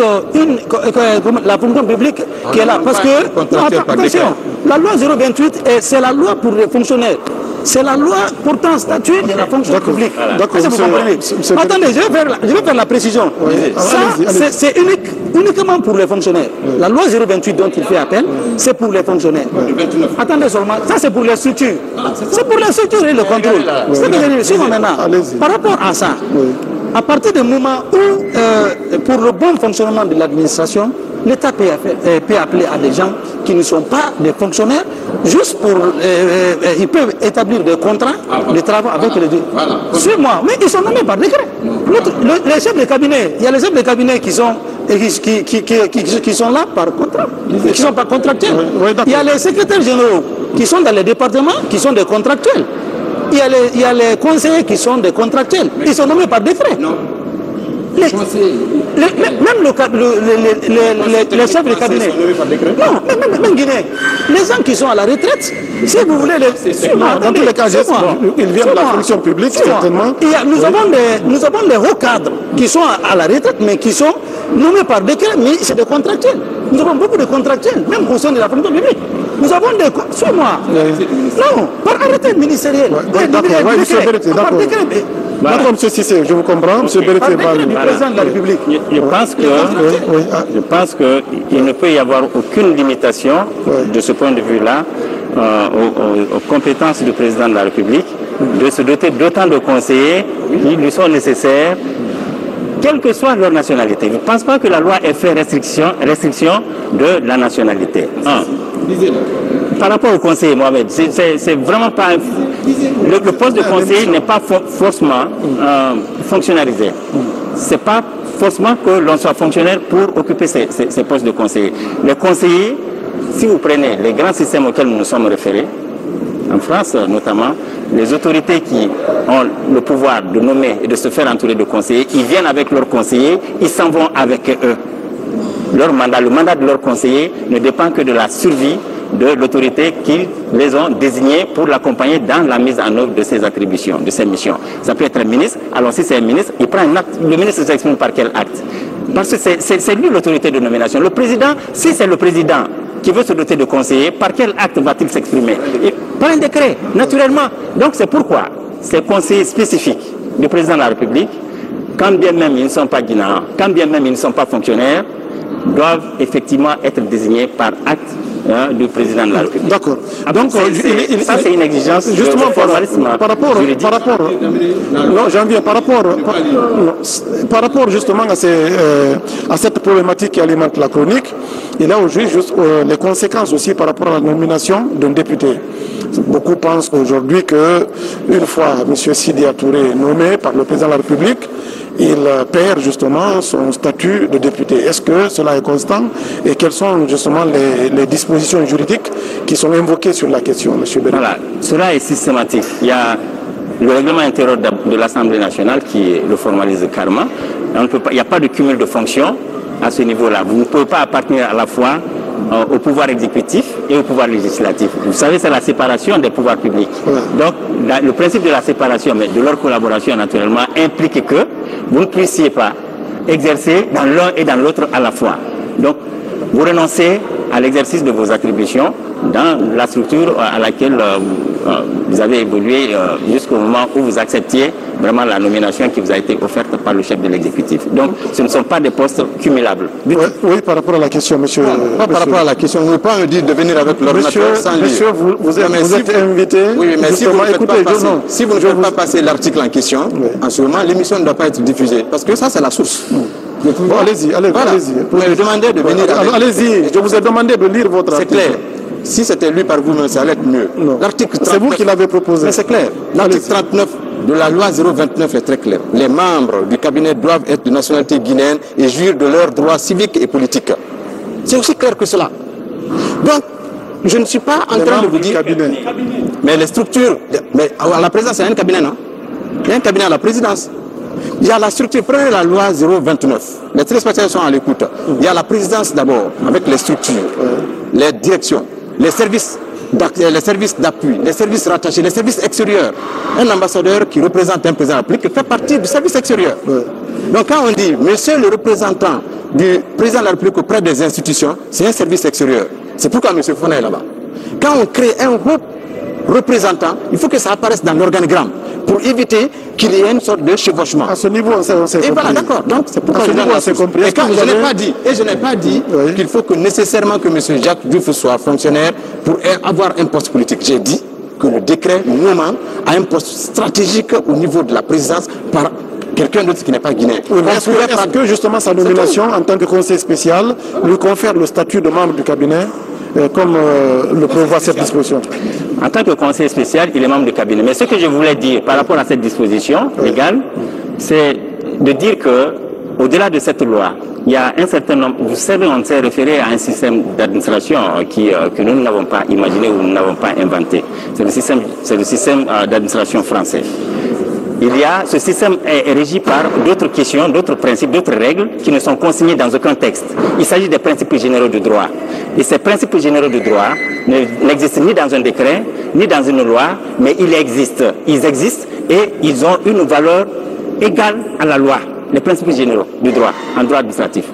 la fonction publique qui est là. Parce que, attention, la loi 028, c'est la loi pour les fonctionnaires. C'est la loi portant statut de la fonction publique. Est-ce que vous comprenez? Attendez, je vais faire la précision. Ça, c'est uniquement pour les fonctionnaires. La loi 028 dont il fait appel, c'est pour les fonctionnaires. Attendez seulement, ça c'est pour les structures. C'est pour les structures et le contrôle. C'est que je dis, suivons maintenant. Par rapport à ça, à partir du moment où, pour le bon fonctionnement de l'administration, l'État peut appeler à des gens qui ne sont pas des fonctionnaires, juste pour... ils peuvent établir des contrats de travail avec les... Suis-moi, mais ils sont nommés par décret. Les chefs de cabinet, il y a les chefs de cabinet qui sont là par contrat, qui sont pas contractuels. Il y a les secrétaires généraux qui sont dans les départements, qui sont des contractuels. Il y a les conseillers qui sont des contractuels. Ils sont nommés par décret. Non. Même les chefs de cabinet. Non, même Guinée. Les gens qui sont à la retraite, si vous voulez
dans tous les cas, ils viennent de la fonction publique, certainement.
Nous avons des hauts cadres qui sont à la retraite, mais qui sont nommés par décret, mais c'est des contractuels. Nous avons beaucoup de contractuels, même au sein de la fonction publique. Nous avons des... Suis-moi. Non, par arrêté ministériel.
D'accord, M. Cissé, je vous comprends. M. Béreté
du président de la République.
Je pense qu'il ne peut y avoir aucune limitation de ce point de vue-là aux compétences du président de la République de se doter d'autant de conseillers qui lui sont nécessaires, quelle que soit leur nationalité. Je ne pense pas que la loi ait fait restriction de la nationalité. Par rapport au conseiller, Mohamed, c'est vraiment pas... Le poste de conseiller n'est pas forcément fonctionnalisé. C'est pas forcément que l'on soit fonctionnaire pour occuper ces postes de conseiller. Les conseillers, si vous prenez les grands systèmes auxquels nous nous sommes référés, en France notamment, les autorités qui ont le pouvoir de nommer et de se faire entourer de conseillers, ils viennent avec leurs conseillers, ils s'en vont avec eux. Leur mandat, le mandat de leurs conseillers ne dépend que de la survie de l'autorité qui les ont désignés pour l'accompagner dans la mise en œuvre de ses attributions, de ses missions. Ça peut être un ministre, alors si c'est un ministre, il prend un acte, le ministre s'exprime par quel acte? Parce que c'est lui l'autorité de nomination. Le président, si c'est le président qui veut se doter de conseillers, par quel acte va-t-il s'exprimer? Par un décret, naturellement. Donc c'est pourquoi ces conseillers spécifiques du président de la République, quand bien même ils ne sont pas guinéens, quand bien même ils ne sont pas fonctionnaires, doivent effectivement être désignés par acte du président de la République.
D'accord.
Donc ça c'est une exigence
justement par rapport non, j'en viens par rapport justement à cette problématique qui alimente la chronique. Il y a aujourd'hui les conséquences aussi par rapport à la nomination d'un député. Beaucoup pensent aujourd'hui que une fois M. Sidya Touré nommé par le président de la République, il perd justement son statut de député. Est-ce que cela est constant et quelles sont justement les dispositions juridiques qui sont invoquées sur la question, M. Bénin?
Voilà, cela est systématique. Il y a le règlement intérieur de l'Assemblée nationale qui le formalise carrément. Il n'y a pas de cumul de fonctions à ce niveau-là. Vous ne pouvez pas appartenir à la fois au pouvoir exécutif et au pouvoir législatif. Vous savez, c'est la séparation des pouvoirs publics. Ouais. Donc, le principe de la séparation, mais de leur collaboration, naturellement, implique que vous ne puissiez pas exercer dans l'un et dans l'autre à la fois. Donc, vous renoncez à l'exercice de vos attributions dans la structure à laquelle vous avez évolué jusqu'au moment où vous acceptiez vraiment la nomination qui vous a été offerte par le chef de l'exécutif. Donc, ce ne sont pas des postes cumulables.
Oui, par rapport à la question, monsieur.
Par rapport à la question, vous ne pouvez pas me dire de venir avec l'ordinateur sans lire.
Monsieur, vous êtes invité.
Oui, mais si vous ne faites pas passer l'article en question, en ce moment, l'émission ne doit pas être diffusée. Parce que ça, c'est la source.
Bon, allez-y.
Vous m'avez demandé de venir avec...
Allez-y, je vous ai demandé de lire votre article.
C'est clair. Si c'était lu par vous-même, ça allait être mieux.
C'est vous qui l'avez proposé.
Mais c'est clair. L'article 39 de la loi 029 est très clair. Les membres du cabinet doivent être de nationalité guinéenne et jouir de leurs droits civiques et politiques. C'est aussi clair que cela. Donc, je ne suis pas en train de vous dire... Mais les structures... Mais à la présidence, il y a un cabinet, non? Il y a un cabinet à la présidence. Il y a la structure, prenez la loi 029. Les téléspectateurs sont à l'écoute. Il y a la présidence d'abord, avec les structures, les directions, les services d'appui, les services rattachés, les services extérieurs. Un ambassadeur qui représente un président de la République fait partie du service extérieur. Donc quand on dit, monsieur le représentant du président de la République auprès des institutions, c'est un service extérieur. C'est pourquoi monsieur Fona est là-bas. Quand on crée un haut représentant, il faut que ça apparaisse dans l'organigramme pour éviter qu'il y ait une sorte de chevauchement.
À ce niveau, on s'est compris.
Et voilà, d'accord. Donc, c'est pourquoi
je compris.
Et je n'ai pas dit qu'il faut que nécessairement que M. Jacques Diouf soit fonctionnaire pour avoir un poste politique. J'ai dit que le décret nommant a un poste stratégique au niveau de la présidence par quelqu'un d'autre qui n'est pas guinéen.
Oui, est-ce que justement sa nomination en tant que conseiller spécial lui confère le statut de membre du cabinet comme le prévoit cette disposition?
En tant que conseiller spécial, il est membre du cabinet. Mais ce que je voulais dire par rapport à cette disposition légale, c'est de dire que au-delà de cette loi, il y a un certain nombre... Vous savez, on s'est référé à un système d'administration que nous n'avons pas imaginé ou nous n'avons pas inventé. C'est le système d'administration français. Ce système est régi par d'autres questions, d'autres principes, d'autres règles qui ne sont consignés dans aucun texte. Il s'agit des principes généraux du droit. Et ces principes généraux du droit n'existent ni dans un décret, ni dans une loi, mais ils existent. Ils existent et ils ont une valeur égale à la loi. Les principes généraux du droit, en droit administratif.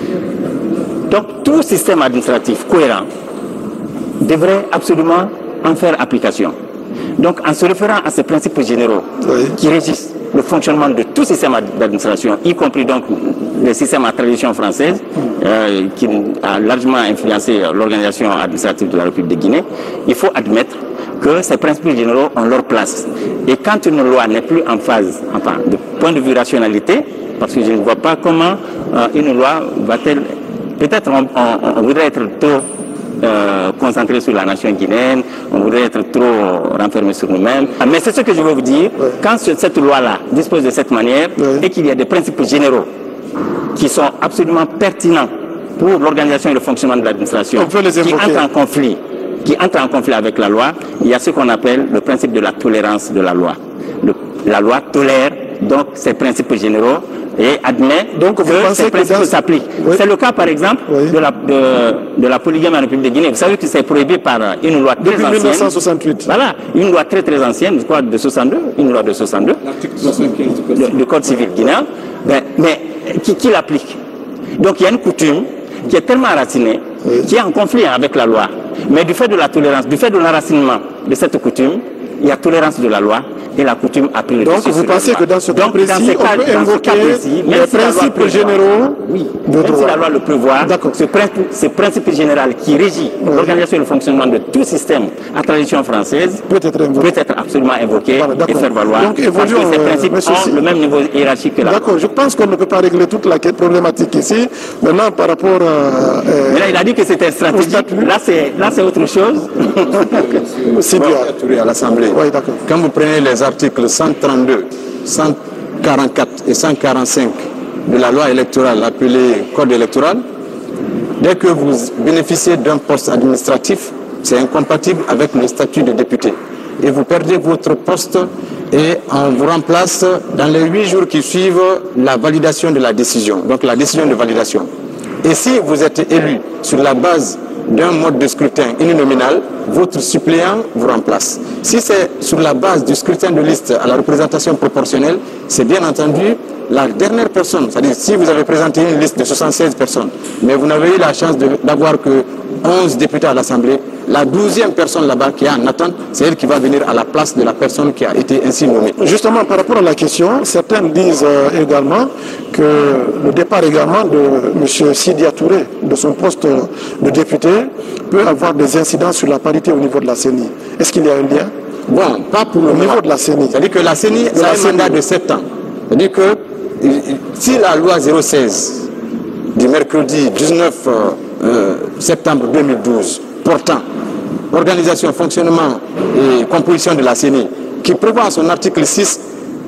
Donc tout système administratif cohérent devrait absolument en faire application. Donc, en se référant à ces principes généraux qui régissent le fonctionnement de tout système d'administration, y compris donc le système à tradition française, qui a largement influencé l'organisation administrative de la République de Guinée, il faut admettre que ces principes généraux ont leur place. Et quand une loi n'est plus en phase, enfin, de point de vue rationalité, parce que je ne vois pas comment une loi va-t-elle... Peut-être on voudrait être trop... concentré sur la nation guinéenne, on voudrait être trop renfermé sur nous-mêmes. Mais c'est ce que je veux vous dire, quand cette loi-là dispose de cette manière et qu'il y a des principes généraux qui sont absolument pertinents pour l'organisation et le fonctionnement de l'administration, qui entrent en conflit avec la loi. Il y a ce qu'on appelle le principe de la tolérance de la loi. La loi tolère donc ces principes généraux et admet
donc,
que ces principes s'appliquent. Oui. C'est le cas, par exemple, de la polygamie en République de Guinée. Vous savez que c'est prohibé par une loi très ancienne.
1968.
Voilà, une loi très ancienne, je crois de 62, une loi de 62, du Code civil guinéen, mais qui l'applique. Donc il y a une coutume qui est tellement enracinée, qui est en conflit avec la loi. Mais du fait de la tolérance, du fait de l'enracinement de cette coutume, il y a tolérance de la loi et la coutume a pris le dessus.
Donc vous pensez que dans ce cas précis, on peut invoquer les principes généraux de droit.
Même si la loi le prévoit, ce principe général qui régit l'organisation et le fonctionnement de tout système à tradition française peut être absolument invoqué et faire valoir.
Donc,
parce que ces principes ont le même niveau hiérarchique que la loi.
D'accord, je pense qu'on ne peut pas régler toute la problématique ici. Maintenant, par rapport à...
Mais là, il a dit que c'était stratégique. Là, c'est autre chose.
C'est bien. À l'Assemblée.
Oui, d'accord.
Quand vous prenez les articles 132, 144 et 145 de la loi électorale appelée Code électoral, dès que vous bénéficiez d'un poste administratif, c'est incompatible avec le statut de député. Et vous perdez votre poste et on vous remplace dans les 8 jours qui suivent la validation de la décision, donc la décision de validation. Et si vous êtes élu sur la base d'un mode de scrutin uninominal, votre suppléant vous remplace. Si c'est sur la base du scrutin de liste à la représentation proportionnelle, c'est bien entendu la dernière personne, c'est-à-dire si vous avez présenté une liste de 76 personnes, mais vous n'avez eu la chance d'avoir que 11 députés à l'Assemblée, la 12e personne là-bas qui est en attente, c'est elle qui va venir à la place de la personne qui a été ainsi nommée.
Justement, par rapport à la question, certains disent également que le départ également de M. Sidia Touré, de son poste de député, peut avoir des incidents sur la parité au niveau de la CENI. Est-ce qu'il y a un lien?
Bon, pas pour le
niveau de la CENI.
C'est-à-dire que la CENI a un mandat de 7 ans. C'est-à-dire que si la loi 016 du mercredi 19 septembre 2012 portant organisation, fonctionnement et composition de la CENI, qui prévoit à son article 6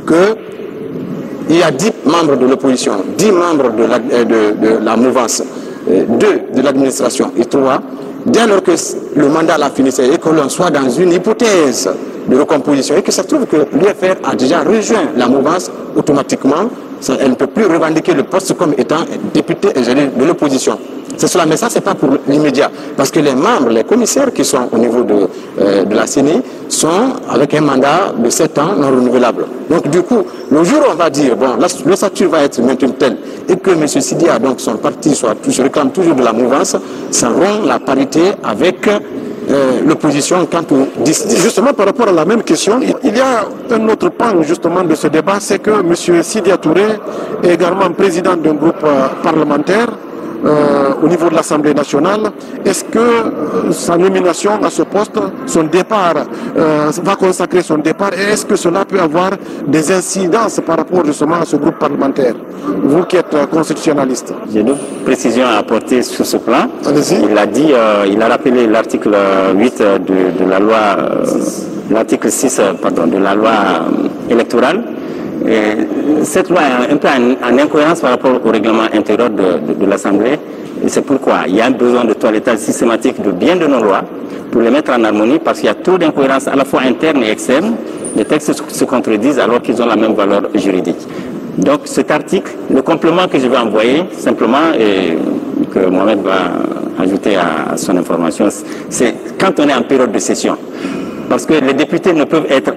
qu'il y a 10 membres de l'opposition, 10 membres de la mouvance, 2 de l'administration et 3, dès lors que le mandat l'a finissé et que l'on soit dans une hypothèse de recomposition et que ça se trouve que l'UFR a déjà rejoint la mouvance, automatiquement, elle ne peut plus revendiquer le poste comme étant député de l'opposition. C'est cela, mais ça, ce n'est pas pour l'immédiat. Parce que les membres, les commissaires qui sont au niveau de la CENI sont avec un mandat de 7 ans non renouvelable. Donc, du coup, le jour où on va dire, bon, le statut va être maintenu tel, et que M. Sidia, donc son parti, se réclame toujours de la mouvance, ça rompt la parité avec l'opposition quant au 10-10.
Justement, par rapport à la même question, il y a un autre pan justement de ce débat, c'est que M. Sidia Touré est également président d'un groupe parlementaire au niveau de l'Assemblée nationale. Est-ce que sa nomination à ce poste, son départ, va consacrer son départ, et est-ce que cela peut avoir des incidences par rapport justement à ce groupe parlementaire? Vous qui êtes constitutionnaliste.
J'ai deux précisions à apporter sur ce plan. Il a dit, il a rappelé l'article 8 de la loi, l'article 6 pardon, de la loi électorale. Et cette loi est un peu en incohérence par rapport au règlement intérieur de l'Assemblée. Et c'est pourquoi il y a un besoin de toilettage systématique de bien de nos lois pour les mettre en harmonie, parce qu'il y a trop d'incohérences à la fois internes et externes. Les textes se contredisent alors qu'ils ont la même valeur juridique. Donc cet article, le complément que je vais envoyer simplement et que Mohamed va ajouter à son information, c'est quand on est en période de session. Parce que les députés ne peuvent être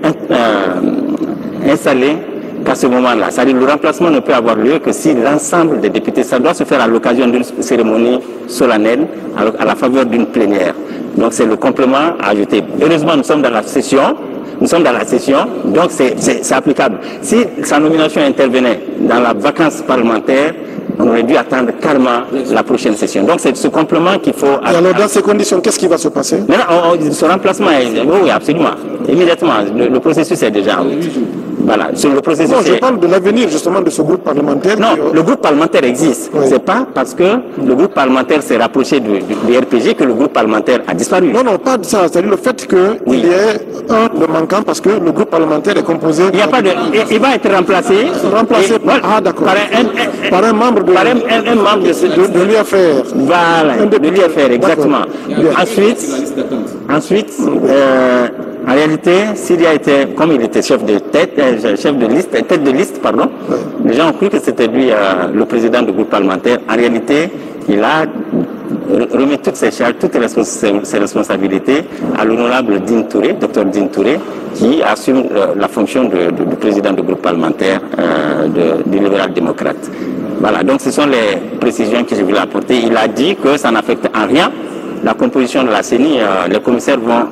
installés qu'à ce moment-là. C'est-à-dire le remplacement ne peut avoir lieu que si l'ensemble des députés, ça doit se faire à l'occasion d'une cérémonie solennelle, à la faveur d'une plénière. Donc c'est le complément à ajouter. Heureusement, nous sommes dans la session, donc c'est applicable. Si sa nomination intervenait dans la vacance parlementaire, on aurait dû attendre carrément la prochaine session. Donc c'est ce complément qu'il faut...
Et alors dans ces conditions, qu'est-ce qui va se passer?
Maintenant, ce remplacement, oui, absolument. Immédiatement, le processus est déjà en route. Voilà, sur le processus.
Non, je parle de l'avenir justement de ce groupe parlementaire.
Non, le groupe parlementaire existe. Oui. C'est pas parce que le groupe parlementaire s'est rapproché du RPG que le groupe parlementaire a disparu.
Non, non, pas de ça. C'est-à-dire le fait qu'il y ait de manquant parce que le groupe parlementaire est composé.
Il n'y a pas de. Il va être remplacé.
Remplacé par. Ah, d'accord. Par un membre de.
Par un membre
de l'UFR.
Voilà, de l'UFR, exactement. Ensuite, en réalité, s'il a été, comme il était chef de liste, pardon, les gens ont cru que c'était lui le président du groupe parlementaire. En réalité, il a remis toutes ses charges, toutes ses responsabilités à l'honorable Dine Touré, docteur Dine Touré, qui assume la fonction de président du groupe parlementaire du libéral-démocrate. Voilà, donc ce sont les précisions que je voulais apporter. Il a dit que ça n'affecte en rien la composition de la CENI. Les commissaires vont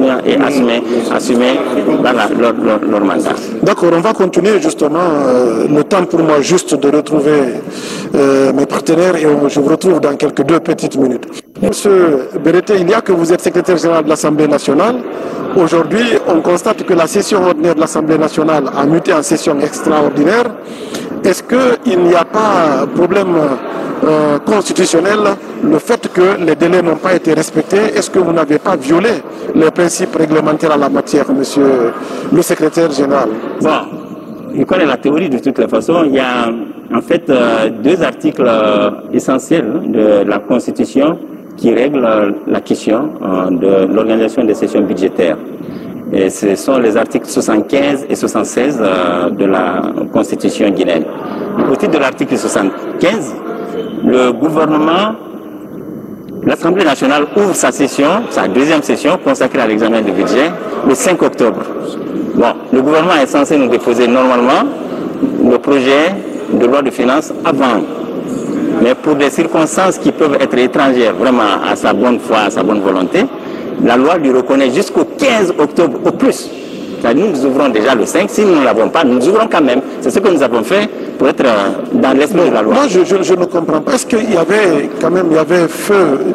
assumer voilà, leur mandat.
D'accord, on va continuer justement. Le temps pour moi juste de retrouver mes partenaires et je vous retrouve dans quelques 2 petites minutes. Monsieur Berete, il y a que vous êtes secrétaire général de l'Assemblée nationale. Aujourd'hui, on constate que la session ordinaire de l'Assemblée nationale a muté en session extraordinaire. Est-ce qu'il n'y a pas problème constitutionnel, le fait que les délais n'ont pas été respectés? Est-ce que vous n'avez pas violé les principes réglementaires en la matière, monsieur le secrétaire général?
Bon, je connais la théorie de toutes les façons. Il y a en fait 2 articles essentiels de la Constitution qui règlent la question de l'organisation des sessions budgétaires. Et ce sont les articles 75 et 76 de la Constitution guinéenne. Au titre de l'article 75, le gouvernement, l'Assemblée nationale ouvre sa session, sa 2e session consacrée à l'examen du budget, le 5 octobre. Bon, le gouvernement est censé nous déposer normalement le projet de loi de finances avant. Mais pour des circonstances qui peuvent être étrangères vraiment à sa bonne foi, à sa bonne volonté, la loi lui reconnaît jusqu'au 15 octobre au plus. Nous ouvrons déjà le 5, si nous ne l'avons pas, nous ouvrons quand même. C'est ce que nous avons fait pour être dans l'esprit de la loi.
Moi, je ne comprends pas. Est-ce qu'il y avait quand même feu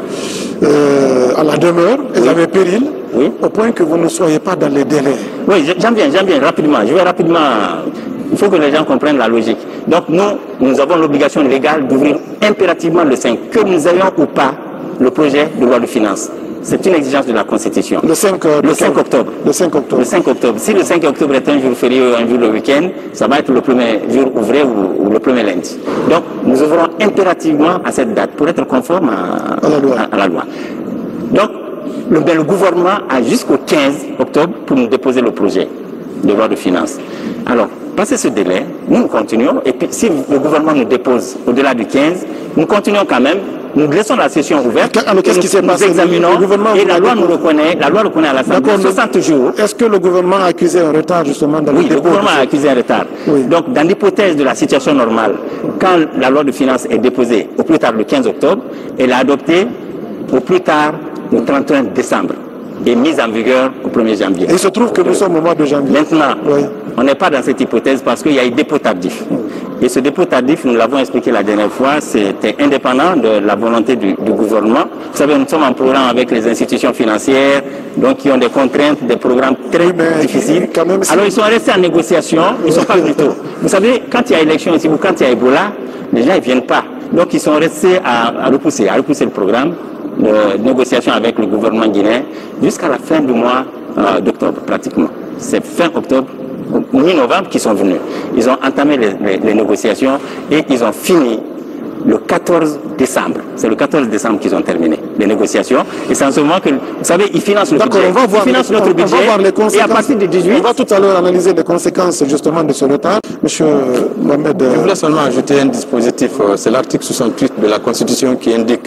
à la demeure, il y avait péril, au point que vous ne soyez pas dans les délais?
Oui, j'en viens rapidement. Je vais rapidement. Il faut que les gens comprennent la logique. Donc nous avons l'obligation légale d'ouvrir impérativement le 5, que nous ayons ou pas le projet de loi de finances. C'est une exigence de la Constitution.
Le 5 octobre.
Le 5 octobre. Si le 5 octobre est un jour férié ou un jour de week-end, ça va être le premier jour ouvré ou le premier lundi. Donc, nous ouvrons impérativement à cette date pour être conforme à la loi. Donc, le gouvernement a jusqu'au 15 octobre pour nous déposer le projet de loi de finances. Alors, passé ce délai, nous continuons. Et puis, si le gouvernement nous dépose au-delà du 15, nous continuons quand même. Nous laissons la session ouverte.
Alors, qu'est-ce qui s'est passé?
Nous examinons et la loi nous reconnaît. La loi reconnaît à l'Assemblée 60 jours.
Est-ce que le gouvernement a accusé un retard justement dans le dépôt?
Oui, le gouvernement a accusé un retard. Oui. Donc, dans l'hypothèse de la situation normale, quand la loi de finances est déposée au plus tard le 15 octobre, elle est adoptée au plus tard le 31 décembre et mise en vigueur au 1er janvier.
Et il se trouve que nous sommes au mois de janvier.
Maintenant, on n'est pas dans cette hypothèse parce qu'il y a eu dépôt tardif. Et ce dépôt tardif, nous l'avons expliqué la dernière fois, c'était indépendant de la volonté du gouvernement. Vous savez, nous sommes en programme avec les institutions financières, donc qui ont des contraintes, des programmes très difficiles. Alors ils sont restés en négociation, ils ne sont pas venus tôt. Vous savez, quand il y a élection ici ou quand il y a Ebola, les gens ne viennent pas. Donc ils sont restés à repousser le programme de négociation avec le gouvernement guinéen jusqu'à la fin du mois d'octobre pratiquement. C'est fin octobre, mi-novembre qu'ils sont venus. Ils ont entamé les négociations et ils ont fini le 14 décembre. C'est le 14 décembre qu'ils ont terminé les négociations. Et c'est en ce moment que, vous savez, ils financent le budget.
Ils financent notre budget. On va voir les conséquences.
Et à partir du 18...
On va tout à l'heure analyser les conséquences justement de ce retard. Monsieur Mohamed...
Je voulais seulement ajouter un dispositif. C'est l'article 68 de la Constitution qui indique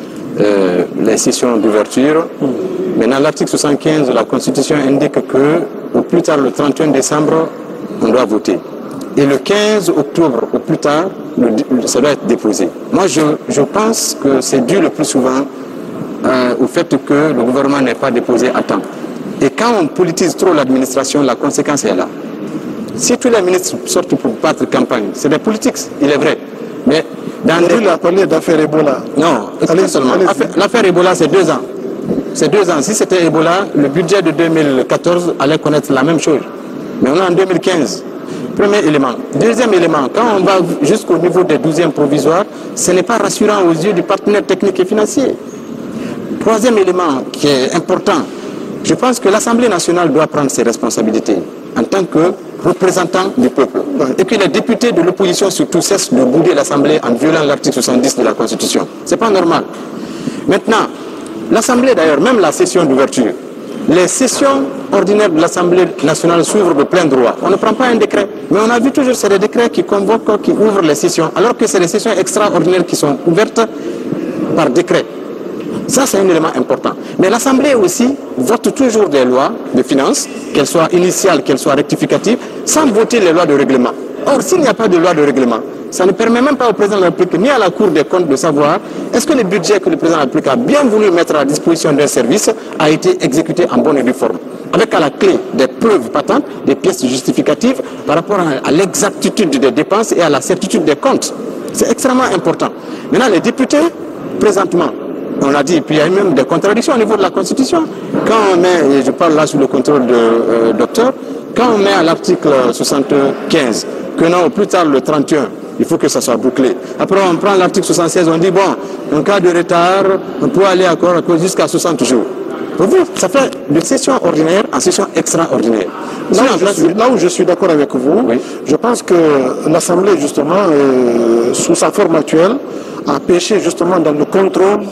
les sessions d'ouverture. Maintenant, l'article 75 de la Constitution indique que au plus tard le 31 décembre, on doit voter. Et le 15 octobre, au plus tard, ça doit être déposé. Moi, je pense que c'est dû le plus souvent au fait que le gouvernement n'est pas déposé à temps. Et quand on politise trop l'administration, la conséquence est là. Si tous les ministres sortent pour battre campagne, c'est des politiques, il est vrai. Mais
il a parlé d'affaire Ebola.
Non, seulement. L'affaire Ebola, c'est 2 ans. C'est 2 ans. Si c'était Ebola, le budget de 2014 allait connaître la même chose. Mais on est en 2015. Premier élément. Deuxième élément, quand on va jusqu'au niveau des 12e provisoires, ce n'est pas rassurant aux yeux du partenaire technique et financier. Troisième élément qui est important, je pense que l'Assemblée nationale doit prendre ses responsabilités en tant que représentant du peuple. Et que les députés de l'opposition surtout cessent de bouder l'Assemblée en violant l'article 70 de la Constitution. Ce n'est pas normal. Maintenant, l'Assemblée d'ailleurs, même la session d'ouverture, les sessions ordinaires de l'Assemblée nationale s'ouvrent de plein droit. On ne prend pas un décret, mais on a vu toujours c'est des décrets qui convoquent, qui ouvrent les sessions, alors que c'est les sessions extraordinaires qui sont ouvertes par décret. Ça, c'est un élément important. Mais l'Assemblée aussi vote toujours des lois de finances, qu'elles soient initiales, qu'elles soient rectificatives, sans voter les lois de règlement. Or, s'il n'y a pas de loi de règlement, ça ne permet même pas au président de la République ni à la Cour des comptes de savoir est-ce que le budget que le président de la République a bien voulu mettre à la disposition d'un service a été exécuté en bonne et due forme. Avec à la clé des preuves patentes, des pièces justificatives par rapport à l'exactitude des dépenses et à la certitude des comptes. C'est extrêmement important. Maintenant, les députés, présentement, on l'a dit, et puis il y a même des contradictions au niveau de la Constitution. Quand on met, et je parle là sous le contrôle de docteur, quand on met à l'article 75 que non, au plus tard le 31, il faut que ça soit bouclé. Après on prend l'article 76, on dit bon, en cas de retard, on peut aller encore jusqu'à 60 jours. Pour vous, ça fait de session ordinaire en session extraordinaire.
Là où je suis d'accord avec vous, oui. Je pense que l'Assemblée, justement, sous sa forme actuelle, a péché justement dans le contrôle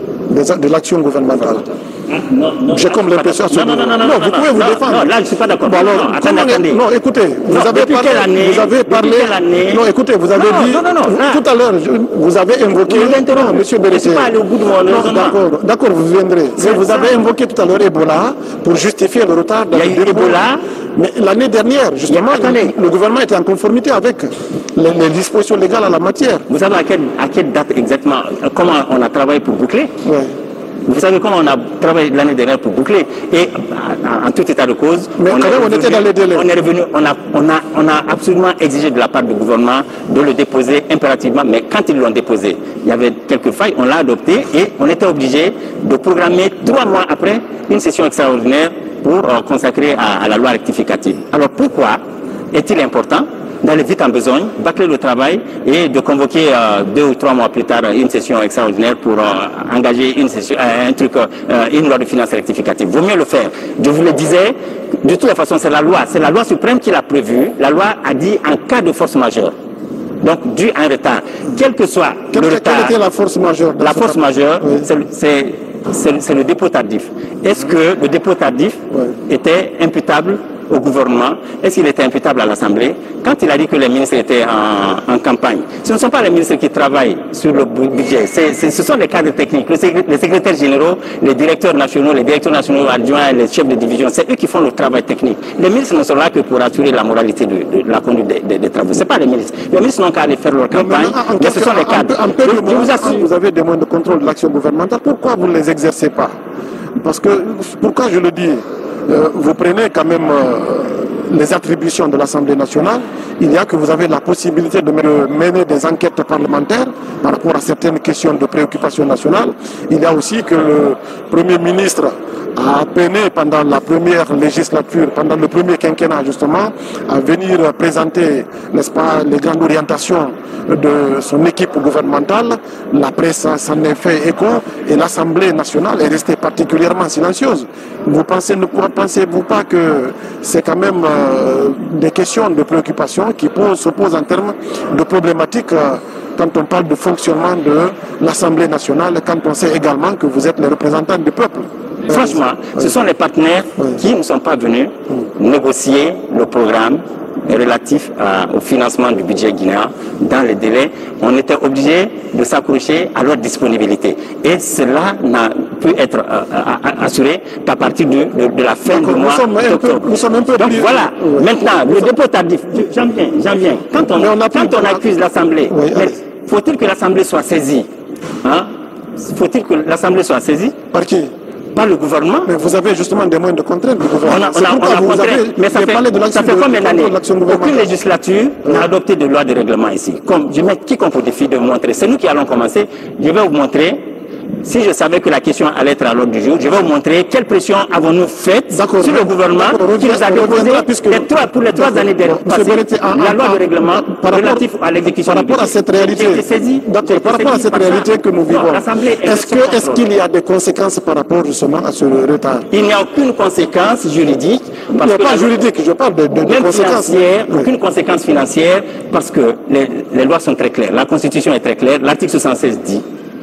de l'action gouvernementale. J'ai comme l'impression...
Non,
vous pouvez vous défendre.
Non, là, je ne suis pas d'accord.
Bon, alors,
attendez.
Non, écoutez, vous avez parlé... Non, écoutez, vous avez dit... Tout à l'heure, vous avez invoqué... Non, monsieur Bérété. D'accord, vous viendrez. Vous avez invoqué tout à l'heure Ebola pour justifier le retard dans le dépôt. Mais l'année dernière, justement, le gouvernement était en conformité avec les dispositions légales en la matière.
Vous savez à quelle date exactement, comment on a travaillé pour boucler? Oui. Vous savez comment on a travaillé l'année dernière pour boucler? Et en tout état de cause,
mais on était dans les délais.
On est revenu, on a absolument exigé de la part du gouvernement de le déposer impérativement, mais quand ils l'ont déposé, il y avait quelques failles, on l'a adopté et on était obligé de programmer 3 mois après une session extraordinaire pour consacrer à la loi rectificative. Alors pourquoi est-il important d'aller vite en besogne, bâcler le travail et de convoquer 2 ou 3 mois plus tard une session extraordinaire pour engager une loi de finances rectificative? Vaut mieux le faire. Je vous le disais, de toute façon c'est la loi suprême qui l'a prévu. La loi a dit en cas de force majeure. Donc dû à un retard, quel que soit le retard.
Quelle était la force majeure?
La force majeure, oui. C'est le dépôt tardif. Est-ce que le dépôt tardif était imputable au gouvernement? Est-ce qu'il était imputable à l'Assemblée? Quand il a dit que les ministres étaient en campagne, ce ne sont pas les ministres qui travaillent sur le budget, ce sont les cadres techniques, les secrétaires généraux, les directeurs nationaux adjoints, les chefs de division, c'est eux qui font le travail technique. Les ministres ne sont là que pour assurer la moralité de la conduite des travaux. Ce n'est pas les ministres. Les ministres n'ont qu'à aller faire leur campagne, mais ce sont les cadres.
Vous avez des moyens de contrôle de l'action gouvernementale, pourquoi vous ne les exercez pas? Parce que, pourquoi je le dis, vous prenez quand même les attributions de l'Assemblée nationale, il y a que vous avez la possibilité de mener des enquêtes parlementaires par rapport à certaines questions de préoccupation nationale. Il y a aussi que le Premier ministre a peiné pendant la première législature, pendant le premier quinquennat justement, à venir présenter, n'est-ce pas, les grandes orientations de son équipe gouvernementale. La presse s'en est fait écho et l'Assemblée nationale est restée particulièrement silencieuse. Ne pensez-vous pas que c'est quand même des questions de préoccupation qui se posent en termes de problématiques quand on parle de fonctionnement de l'Assemblée nationale, quand on sait également que vous êtes les représentants du peuple?
Franchement, ce sont les partenaires qui ne sont pas venus négocier le programme relatif au financement du budget guinéen dans les délais. On était obligé de s'accrocher à leur disponibilité. Et cela n'a pu être assuré qu'à partir de la fin du mois d'octobre. Donc voilà, maintenant, le dépôt tardif, j'en viens. Quand on accuse l'Assemblée, faut-il que l'Assemblée soit saisie? Faut-il que l'Assemblée soit saisie?
Par qui?
Par le gouvernement.
Mais vous avez justement des moyens de contrainte du gouvernement.
On a contraint, mais ça fait combien d'années? Aucune législature n'a adopté de loi de règlement ici. Comme je mets quiconque au défi de vous montrer. C'est nous qui allons commencer. Je vais vous montrer si je savais que la question allait être à l'ordre du jour, je vais vous montrer quelle pression avons-nous faite sur le gouvernement qui nous a déposé pour les 3 années passées la loi de règlement relatif à l'exécution
par rapport à cette réalité. Par rapport à cette réalité que nous vivons, est-ce qu'il y a des conséquences par rapport justement à ce retard?
Il n'y a aucune conséquence juridique.
Il n'y a pas juridique, je parle de conséquences.
Aucune conséquence financière parce que les lois sont très claires. La Constitution est très claire. L'article 76 dit,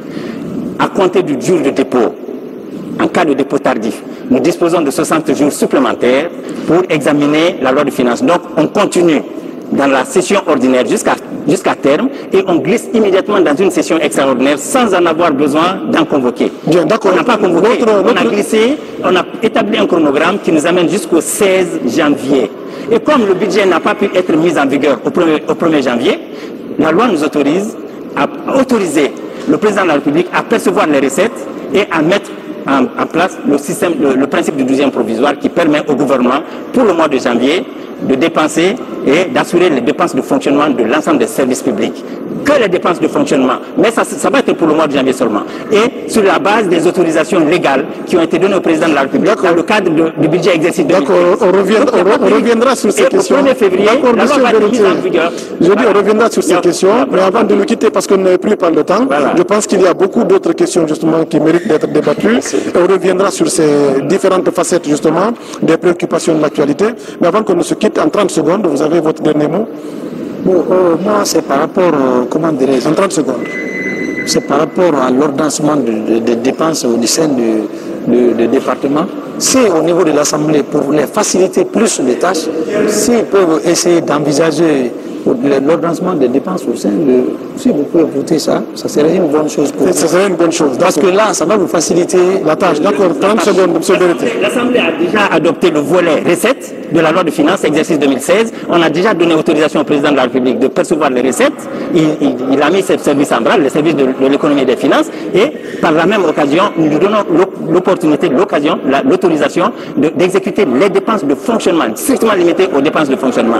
à compter du jour de dépôt, en cas de dépôt tardif, nous disposons de 60 jours supplémentaires pour examiner la loi de finances. Donc on continue dans la session ordinaire jusqu'à terme et on glisse immédiatement dans une session extraordinaire sans en avoir besoin d'en convoquer.
Bien, d'accord.
On n'a pas convoqué, on a glissé, on a établi un chronogramme qui nous amène jusqu'au 16 janvier. Et comme le budget n'a pas pu être mis en vigueur au 1er janvier, la loi nous autorise à autoriser le président de la République à percevoir les recettes et à mettre en place le principe du 12e provisoire qui permet au gouvernement, pour le mois de janvier, de dépenser et d'assurer les dépenses de fonctionnement de l'ensemble des services publics. Que les dépenses de fonctionnement, mais ça va être pour le mois de janvier seulement. Et sur la base des autorisations légales qui ont été données au président de la République dans le cadre du budget exercice 2016.
D'accord, on reviendra sur ces questions.
Au 1er février, la loi va être mise en vigueur.
Je dis on reviendra sur ces questions, mais avant de nous quitter, parce qu'on n'a plus pas le temps, je pense qu'il y a beaucoup d'autres questions justement qui méritent d'être débattues. Et on reviendra sur ces différentes facettes justement des préoccupations de l'actualité. Mais avant qu'on ne se quitte, en 30 secondes, vous avez votre dernier mot.
Bon, moi, c'est par rapport, comment dirais-je,
en 30 secondes.
C'est par rapport à l'ordonnancement des dépenses au sein du département. Si au niveau de l'Assemblée, pour les faciliter plus les tâches, s'ils peuvent essayer d'envisager l'ordonnancement des dépenses au sein de... Si vous pouvez voter ça, ça serait une bonne chose pour vous.
Ça serait une bonne chose.
Parce que là, ça va vous faciliter
la tâche. D'accord, 30 secondes, M. Berete.
L'Assemblée a déjà adopté le volet recettes de la loi de finances, exercice 2016. On a déjà donné autorisation au président de la République de percevoir les recettes. Il a mis ses services en branle, les services de l'économie et des finances. Et par la même occasion, nous lui donnons l'opportunité, l'autorisation d'exécuter les dépenses de fonctionnement, strictement limitées aux dépenses de fonctionnement.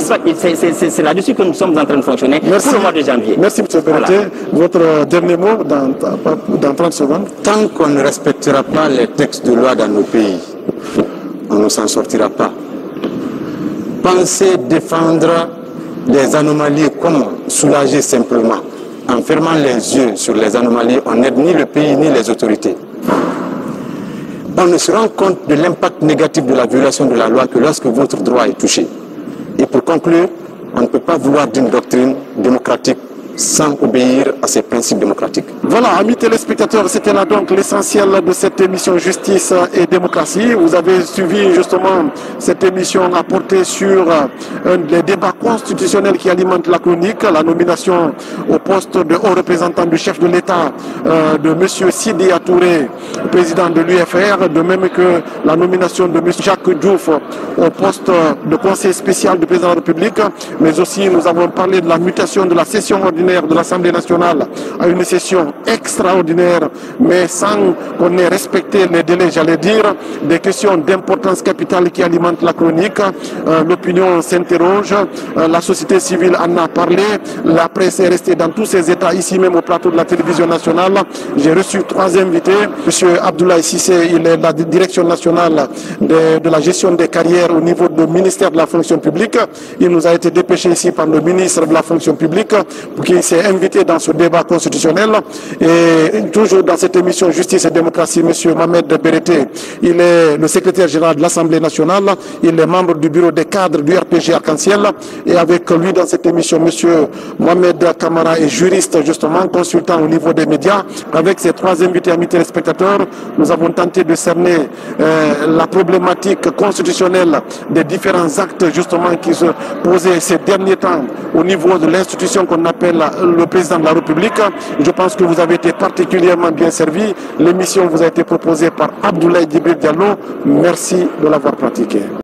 C'est là-dessus que nous sommes en train de fonctionner pour le mois de janvier.
Merci, M. Berete. Voilà. Votre dernier mot dans 30 secondes.
Tant qu'on ne respectera pas les textes de loi dans nos pays, on ne s'en sortira pas. Pensez défendre les anomalies comme soulager simplement. En fermant les yeux sur les anomalies, on n'aide ni le pays ni les autorités. On ne se rend compte de l'impact négatif de la violation de la loi que lorsque votre droit est touché. Et pour conclure, on ne peut pas vouloir d'une doctrine démocratique sans obéir à ces principes démocratiques.
Voilà, amis téléspectateurs, c'était là donc l'essentiel de cette émission Justice et démocratie. Vous avez suivi justement cette émission à porter sur les débats constitutionnels qui alimentent la chronique, la nomination au poste de haut représentant du chef de l'État de M. Sidya Touré, président de l'UFR, de même que la nomination de M. Jacques Diouf au poste de conseiller spécial du président de la République, mais aussi nous avons parlé de la mutation de la session ordinaire de l'Assemblée nationale à une session extraordinaire, mais sans qu'on ait respecté les délais, j'allais dire, des questions d'importance capitale qui alimentent la chronique. L'opinion s'interroge, la société civile en a parlé, la presse est restée dans tous ses états, ici même au plateau de la télévision nationale. J'ai reçu 3 invités. M. Abdoulaye Cissé, il est de la direction nationale de la gestion des carrières au niveau du ministère de la fonction publique. Il nous a été dépêché ici par le ministre de la fonction publique pour qu'il s'est invité dans ce débat constitutionnel. Et toujours dans cette émission Justice et démocratie, M. Mohamed Berete, il est le secrétaire général de l'Assemblée nationale, il est membre du bureau des cadres du RPG Arc-en-Ciel, et avec lui dans cette émission, M. Mohamed Kamara est juriste, justement, consultant au niveau des médias. Avec ces 3 invités, amis téléspectateurs, nous avons tenté de cerner la problématique constitutionnelle des différents actes, justement, qui se posaient ces derniers temps au niveau de l'institution qu'on appelle le président de la République. Je pense que vous avez été particulièrement bien servi. L'émission vous a été proposée par Abdoulaye Djibril Diallo. Merci de l'avoir pratiquée.